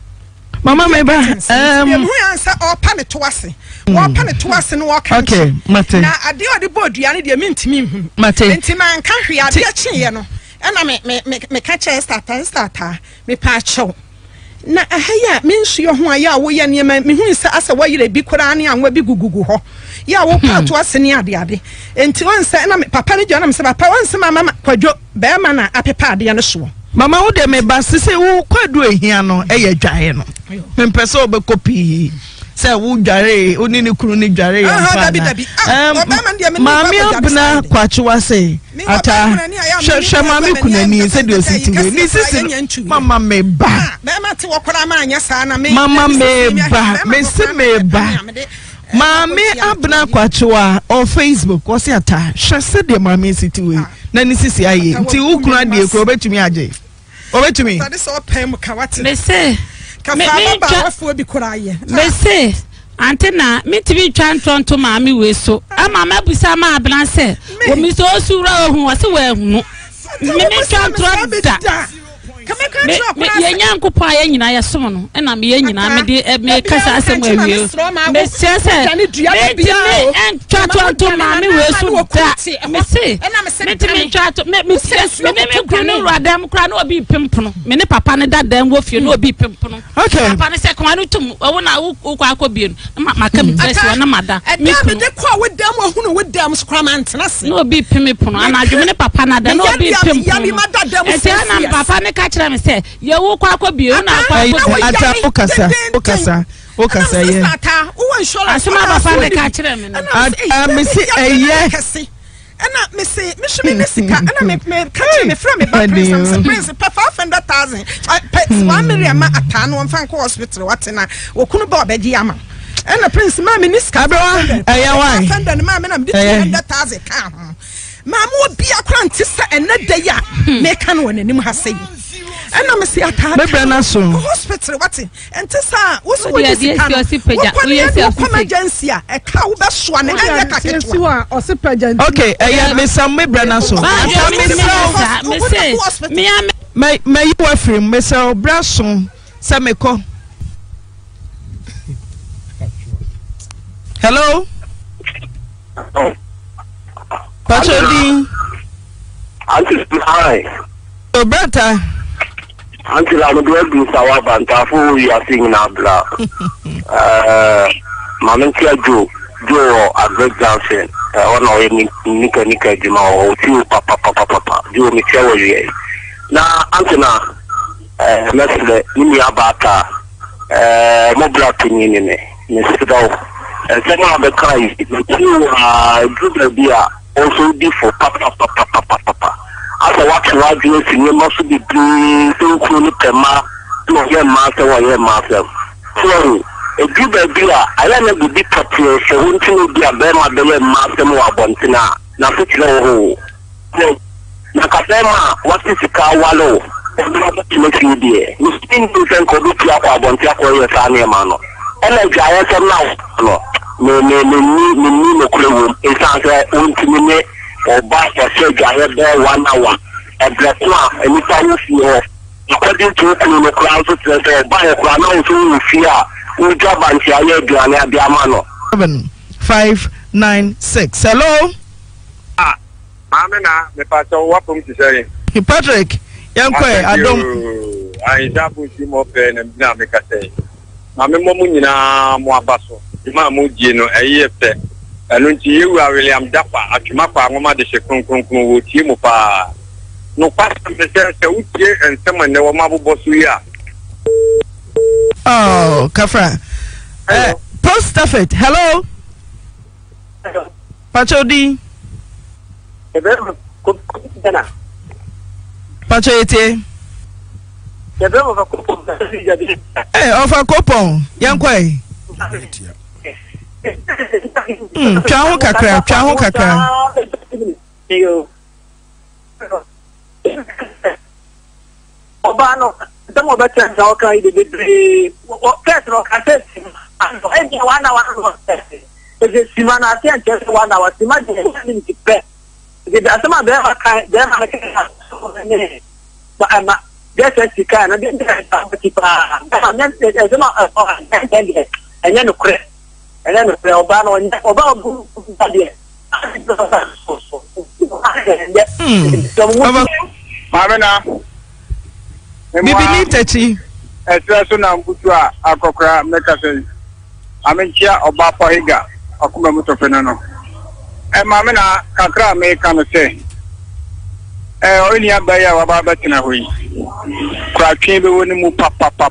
mama me ba hu ansa o pa ne to ase wo pa ne to ase no wo kan okay mate na ade ode bodua ne de mentimi hu mate enti man ka hwe ade a chiye no ena me ka che starter me pa chew na ahaya me nsu yo ho aya wo ye ne me hu se asa wo yire bi kora ne anwa bi gugugu ho ya wo pa to ase ne ade enti won se na papa ne jona me se papa won se mama kwadwo be ma na apepa ade ne so mama wo de me ba se wo kwadu ehia no eye dwae no me pese obekopi se wo dware oni ne kuru ne dware ya mama abna kwachiwa se ata hwe mama kunani se de ositiwe ni sisi mama me ba ma te wo kora ma anya sa na me mama me ba me se me ba Mami abna kwachiwa on Facebook wasi ata hwese de mami sitiwe na ni sisi aye nti ukura de ekro betumi age obetumi tade so pem ka wate me se ka fa baba wafo bi kura aye me se antena me tv twan tonto mami we so ama mabusa ma abna se wo mi so osura ohun wase wa ehunu me twan da ye nyankopɔ a ye nyina ye som no na me ye nyina me de me kasa asem awie me se me twato ma me we so da me se me twato me kunu radam kra na obi pempono me ne papa ne dadam wo fie na obi pempono papa ne se kwa no tum wo na wo kwa akobie no maka me dress wo na mada me de kwa wo dam wo hu no dam skra man tena se na obi pempono anadwo me ne papa na da na obi pempono e na papa ne ka kira me se ye wo kwa akobie na akwa ata okasa ye ata wo nshola asema papa ne ka kira me na me se eye ana me se me shumi ne sika ana me catch me from me back prince pa 500,000 1 million ma ata no mfa ko hospital watena wo kunu ba obeji ama ana prince ma me niska bro eya why 500 ma me na me 200,000 ka ho ma mo bia kra ntisa enada ya me ka no nanim ha sei ana me se ata me bra na so hospital wati ntisa wo so wo sika wo yesi emergency a e ka wo be so na anya ka ketwa o se pageant okay eya me sam me bra na so ata me se me you wa free me se bra so se me ko hello Pachodi Auntie hi brother Until I'm going to Sawa Bantafu, you are singing Abla. Mamantia Joe, a great dancing. One of Nika Jima or two papa, Joe Michelle. Now, Antona, Mestre, Nimiabata, Mobla Pinine, Mr. And second of the cry, you beer also be for papa. After watching radio, you must be doing so cool. No, your master or your master. So, a do baby. I don't know the popular, so won't you be a bear, my belly, master, more bontina. Now, put you Nakasema, what is the car wallow? To make you dear. You think you can go to Papa Bontia for your family, mano. And I giant now. No clue. It's answer ultimate or buy a surgery. I have there 1 hour. A black one, and if I see her, according to the crowd, buy a crown to fear. We job and see a diamano. 7596. Hello? Amena, me pato wapum to say. Patrick, Yankwe, I don't. I double him up and now make a say. Mamma Moabaso, Mamujino, a year, and when you are William Dappa, at Mapa, Mama de Shekun, with Timopa. No pastor, and someone never Mabu Bosuya. Oh, Kafra. Post Stafford, hello? Pachodi. Pachoete. Ofa kopon, Yankwe. Chaho kakra. Obano, some of the church are okay, the Petro, I said, and 1 hour. If it's Simana, I just 1 hour, imagine the pet. Some of them are but I'm not just as you can. I didn't keep and then a credit. And then a Obama Mamma, Bibi as soon as Butua, Akokra, Mekase, Amencia, Obapa Higa, Akumamuto Fenano. And Mamma, Kakra may come say, only a bayer of Babatinahui. Cracking the wooden mupa,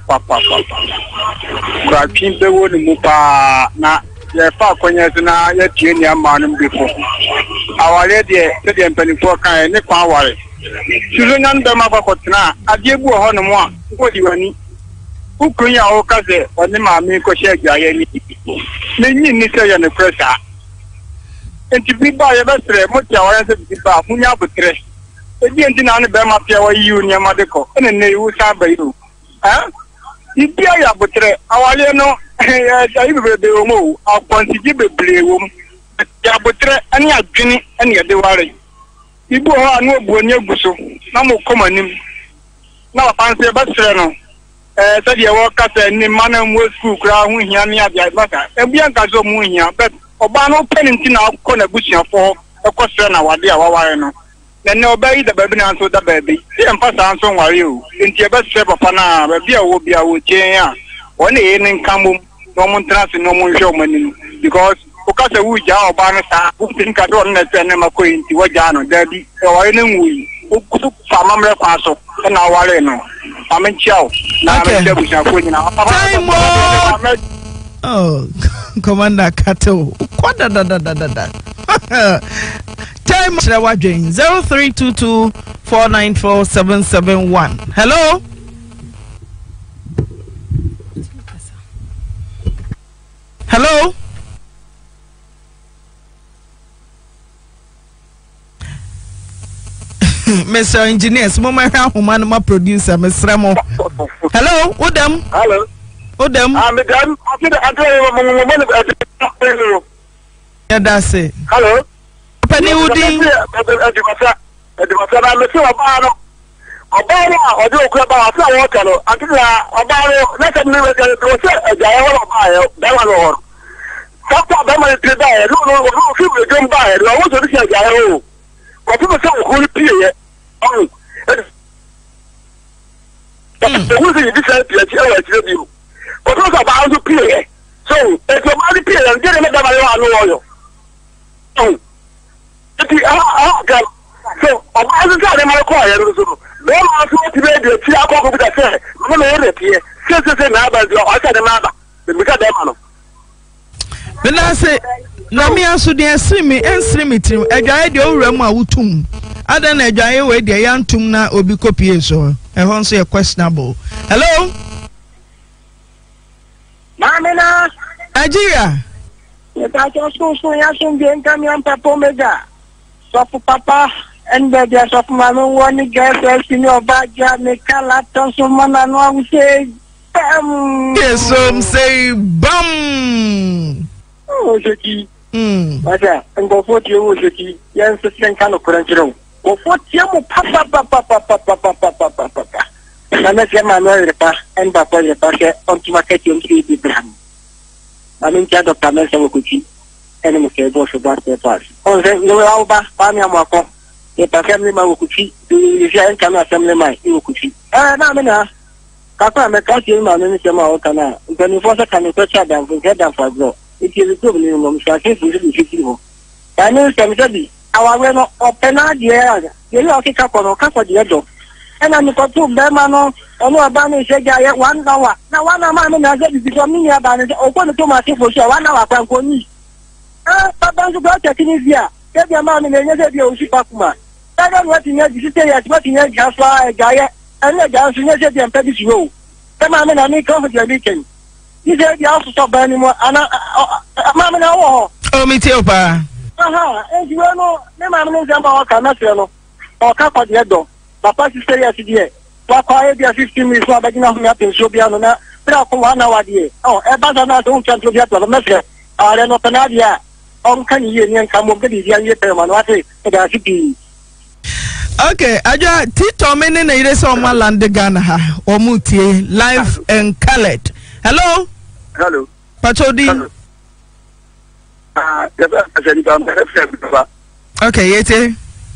cracking the wooden mupa, na, your falcons na yet junior man before. Our lady, said the penny for kind, Nick Power. Susan and the Mabakotna, a dear boy on one, what you need. Who can you all case or the mammy crochet giant? Many Nissa and the pressure. And to be by a vessel, much our answer to the bar, who now put tres. The Gentina and the Bama Pia Union Madico, and then they will have by you. Eh? If you are but our Leno, I will be removed, I'll consider blue room. Yabutre, and your guinea, and your diwari. You go on no Bunya Busso, no more common. Now, I fancy a Bastrano. Said your workers and Manam was school crown here near the Admaka, and Biancazo Munia, but Obano Pennintina corner bushing for a question of what they are. Then no baby the baby answer the baby. See and pass answer are you. In your best step upon a beer will be a wood chain. One evening come no one trust no one show money because a wood jar banner who think I don't let them acquaint to what Jano, Daddy, or any we who could farm a passo and our Leno. I'm in chow. Now oh, Commander Kato. What da. Time 0322 494 771. Hello? Hello? Mr. Engineer, Mama Human producer, Miss Ramo. Hello, Udam. Hello. Udam. Yeah, that's it. Hello. Penny Woody. Nami aso de ensrimi tim adwae de owuram a wutum ada na adwae we de yantum na obi copy so e hon so questionable. Hello Man Mamina. Nigeria. I just so young being coming on Papa Mega. So for Papa and the death of my one girl in your backyard, make a lot of someone and one say, bam. Yes, some say, bam. Oh, Jackie. But and go for you, Jackie. Yes, the same kind of current. Go for you, Papa. And that's my mother and Papa, the Pasha, on to market you 3 Abraham. I'm in charge of Tamasa Wokuchi, and I'm a boss of that pass. On the Alba, Pamako, the family Mawokuchi, the Giant Kama Assembly, my Iwokuchi. Namina, Papa, I'm a cousin, my name is Yamaokana. When you force a can touch them from head down for a blow, it is a good minimum, so I think we should be 50. I know some study. Our way of Penard, you know, kick up on a cup of the other. And I'm got 2 Bermano, or no Abani Shagaya 1 hour. Now 1 hour, I get it from me about it. Open to my for sure 1 hour for me. Papa, you got a Tunisia. Get your man in the Oshipakuma. I don't want to know the city as what in a Jaffa, Gaya, and the Janssen and Pettis Row. Come on, I make over your weekend. He said the house stop anymore, and Mamma. Oh, me too, Pa. And you know, the Mamma Zamba Canasino, or Capa the Edo. Papa is very as Papa, 15 minutes, but enough in Sobiana, but for 1 hour. Oh, a banana don't come to get the message. I don't know Panadia. Can you come over the young Permanati? Okay, Aja Tito Menen is on my land Ghana or Muti live and colored. Hello? Hello. Pachodi. Okay, Yete.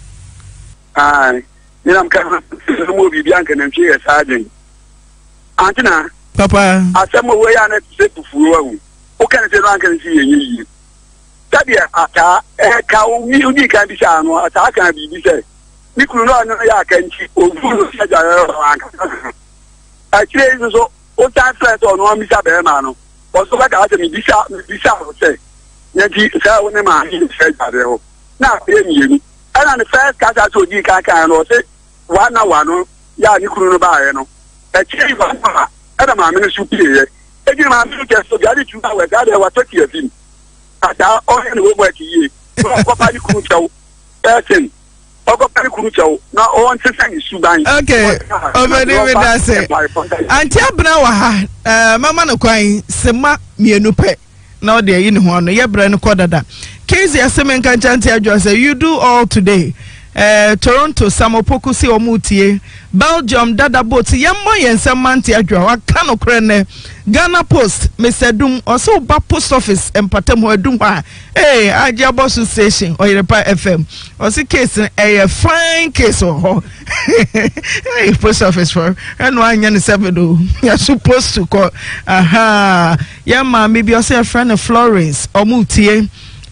I'm coming to movie Bianca and she is Sergeant. Antina, Papa, I some way on it to fool. Who can say I can see you? Tabia, a cow, you can be shan, or attack can be said. We could not know I can see over such a I say so, what time flat on one Mr. Bermano, or so like I tell me this out, say. Yankee, sir, when a man is said, now, you. And on the first cast I told you can or say 1 hour, ya you couldn't buy no. A change 1 hour, and a man is superior. Again, I'm just so glad you know that I was 30 of him. At our own work ye. Papa, you couldn't tell. Person. Papa, you couldn't tell. Now, on to say Sudan. Okay, over there with us. Until Brawa, Mamma no crying, Sema, me no pet. Now they're in one, yeah, brand quarter that. Casey Asemen Kanchanti address, you do all today. Toronto, Samopokusi Omutie, Belgium, Dada Boat, Yamoy and Samanti Adra, Kano Krene, Ghana Post, Mr. Doom, also Back Post Office, and Patemo Dumba. Hey, Ajabosu Station, or Repa FM. Or see case, a fine case or hey, Post Office for and 1 year 7. You're supposed to call. Aha, Yama, maybe you'll say a friend of Florence, Omutie.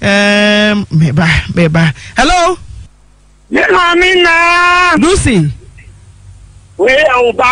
Meba. Hello? Mamina. Lucy. Where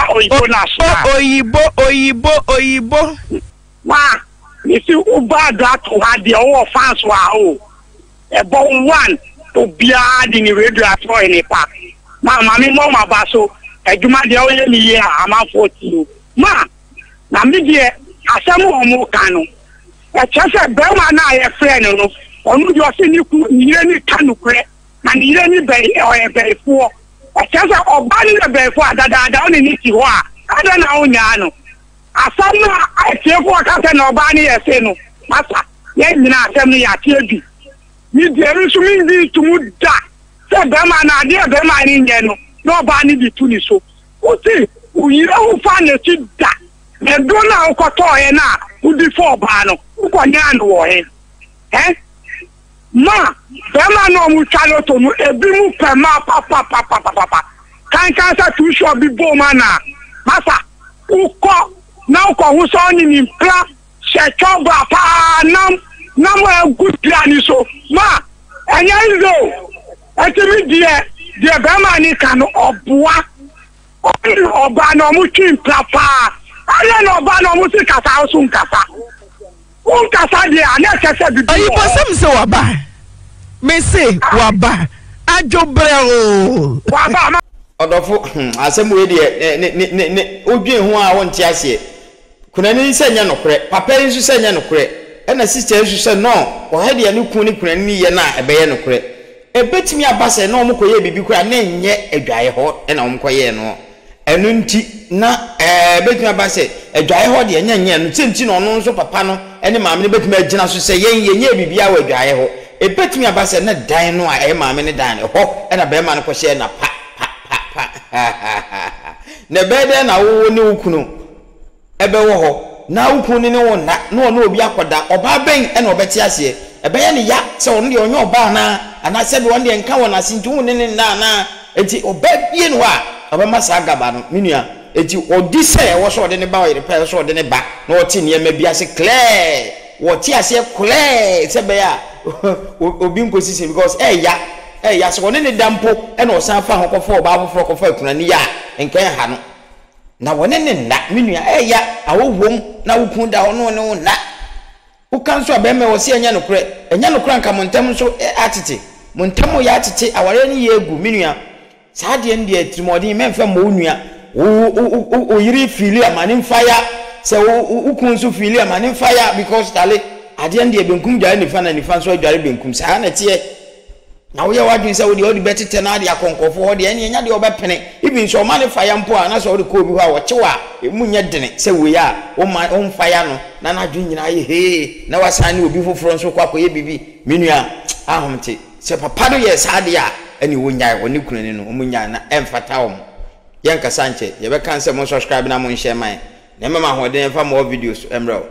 Oyibo. Ma, if you Uba that to have the whole fans wow. About 1 to be in the radio at all in the park. Mamma, Mama Basso, a Juma the only year, I'm out 14. Ma, Namibia, a some more canoe. A chance at Burma and I a friend of. Onu jo se ni ni kanukre na ni ni be o e be fo o chance oba ni be fo adada o ni ti ho a ada na onya no asam na atie fo ka se na oba ni ese no masa ye nyina asem ni ya tie bi ni de ru su mi di tu mu da se be ma na de be ma ni nye no na oba ni di tu ni so o ti uyira u fa na ti da e do na o ko to e na u di fo ba no u ko nya no wo he Ma, Bema no muchalo to mu ebi mu pema papa. Kan sa tu sho bi bo mana. Masa, uko na uko hu so ni mpla se choba pa nam e good plan so. Ma, enya nzo. Etimi die Bema ni kan oboa. Oba no mu twi mpla pa. Ale no oba no mu si kasa so nkasa. Unkasa dia na kese bibi. Ayi posem se waba. Me say waba. Ajobreo. Waba. Odofo asem we de ne odwen ho a won ti ase. kunani se nya nokure papa yi nso se nya nokure na sister nso se no o ha de ne kun ni kunani ye na ebeye nokure ebetimi abase na omkoye bibi kura na nye adwaye ho na omkoye no enu nti na betimi abase adwaye ho de nye no tinti no no nso papa no ene maame ne betimi agina so se yenye bibi a wa adwaye ho ebetimi abase na dan no a maame ne dan ho na be ma no ko hye na pa na bede na wo ne ukunu ebe wo ho na ukunu ne wo na no obi akoda oba ben e na obeti ase ebe ye ne ya se wo ne onye oba na ana se be won de nka wona sinti wo ne na enti oba bie no a oba masa agaba no minua enti odi se wo so de ne ba wo yire pa so de ne ba na wo ti ne ma bi ase clear wo ti ase clear se be ya obi nkosi se because ya so ne dampo e na osan fa hokofo oba afoforo kofo akunani ya nkan ha no na wone ne nda menua ya awowom na wukun da ho no ne wo na ukan so abeme wo se anya nokure nka montam so atete montam ya atete aware ne ye egu menua saa de ndi atimodin memfa mo nua o yiri fili amane mfaya se ukun so fili amane mfaya because tale ade ndi benkum dware ni fa na ni fa so dware benkum saa na tie na wo ye wadwin se wo de betete na ade akonkofo ho de ene nya de obepene ibi nso ma ne fire mpo a na so wo ko bi ho a wo chewa emunye dene se wo ya wo fire no na na dwin nyina ye he na wasan ne obi foforo nso kwa koye bibi menua ahomte se papa do ye saade a ene wo nyae woni kunani no omunya na emfata wo yenka sanche ye be kan se mo subscribe na mo share man na mema ho de emfa mo videos emro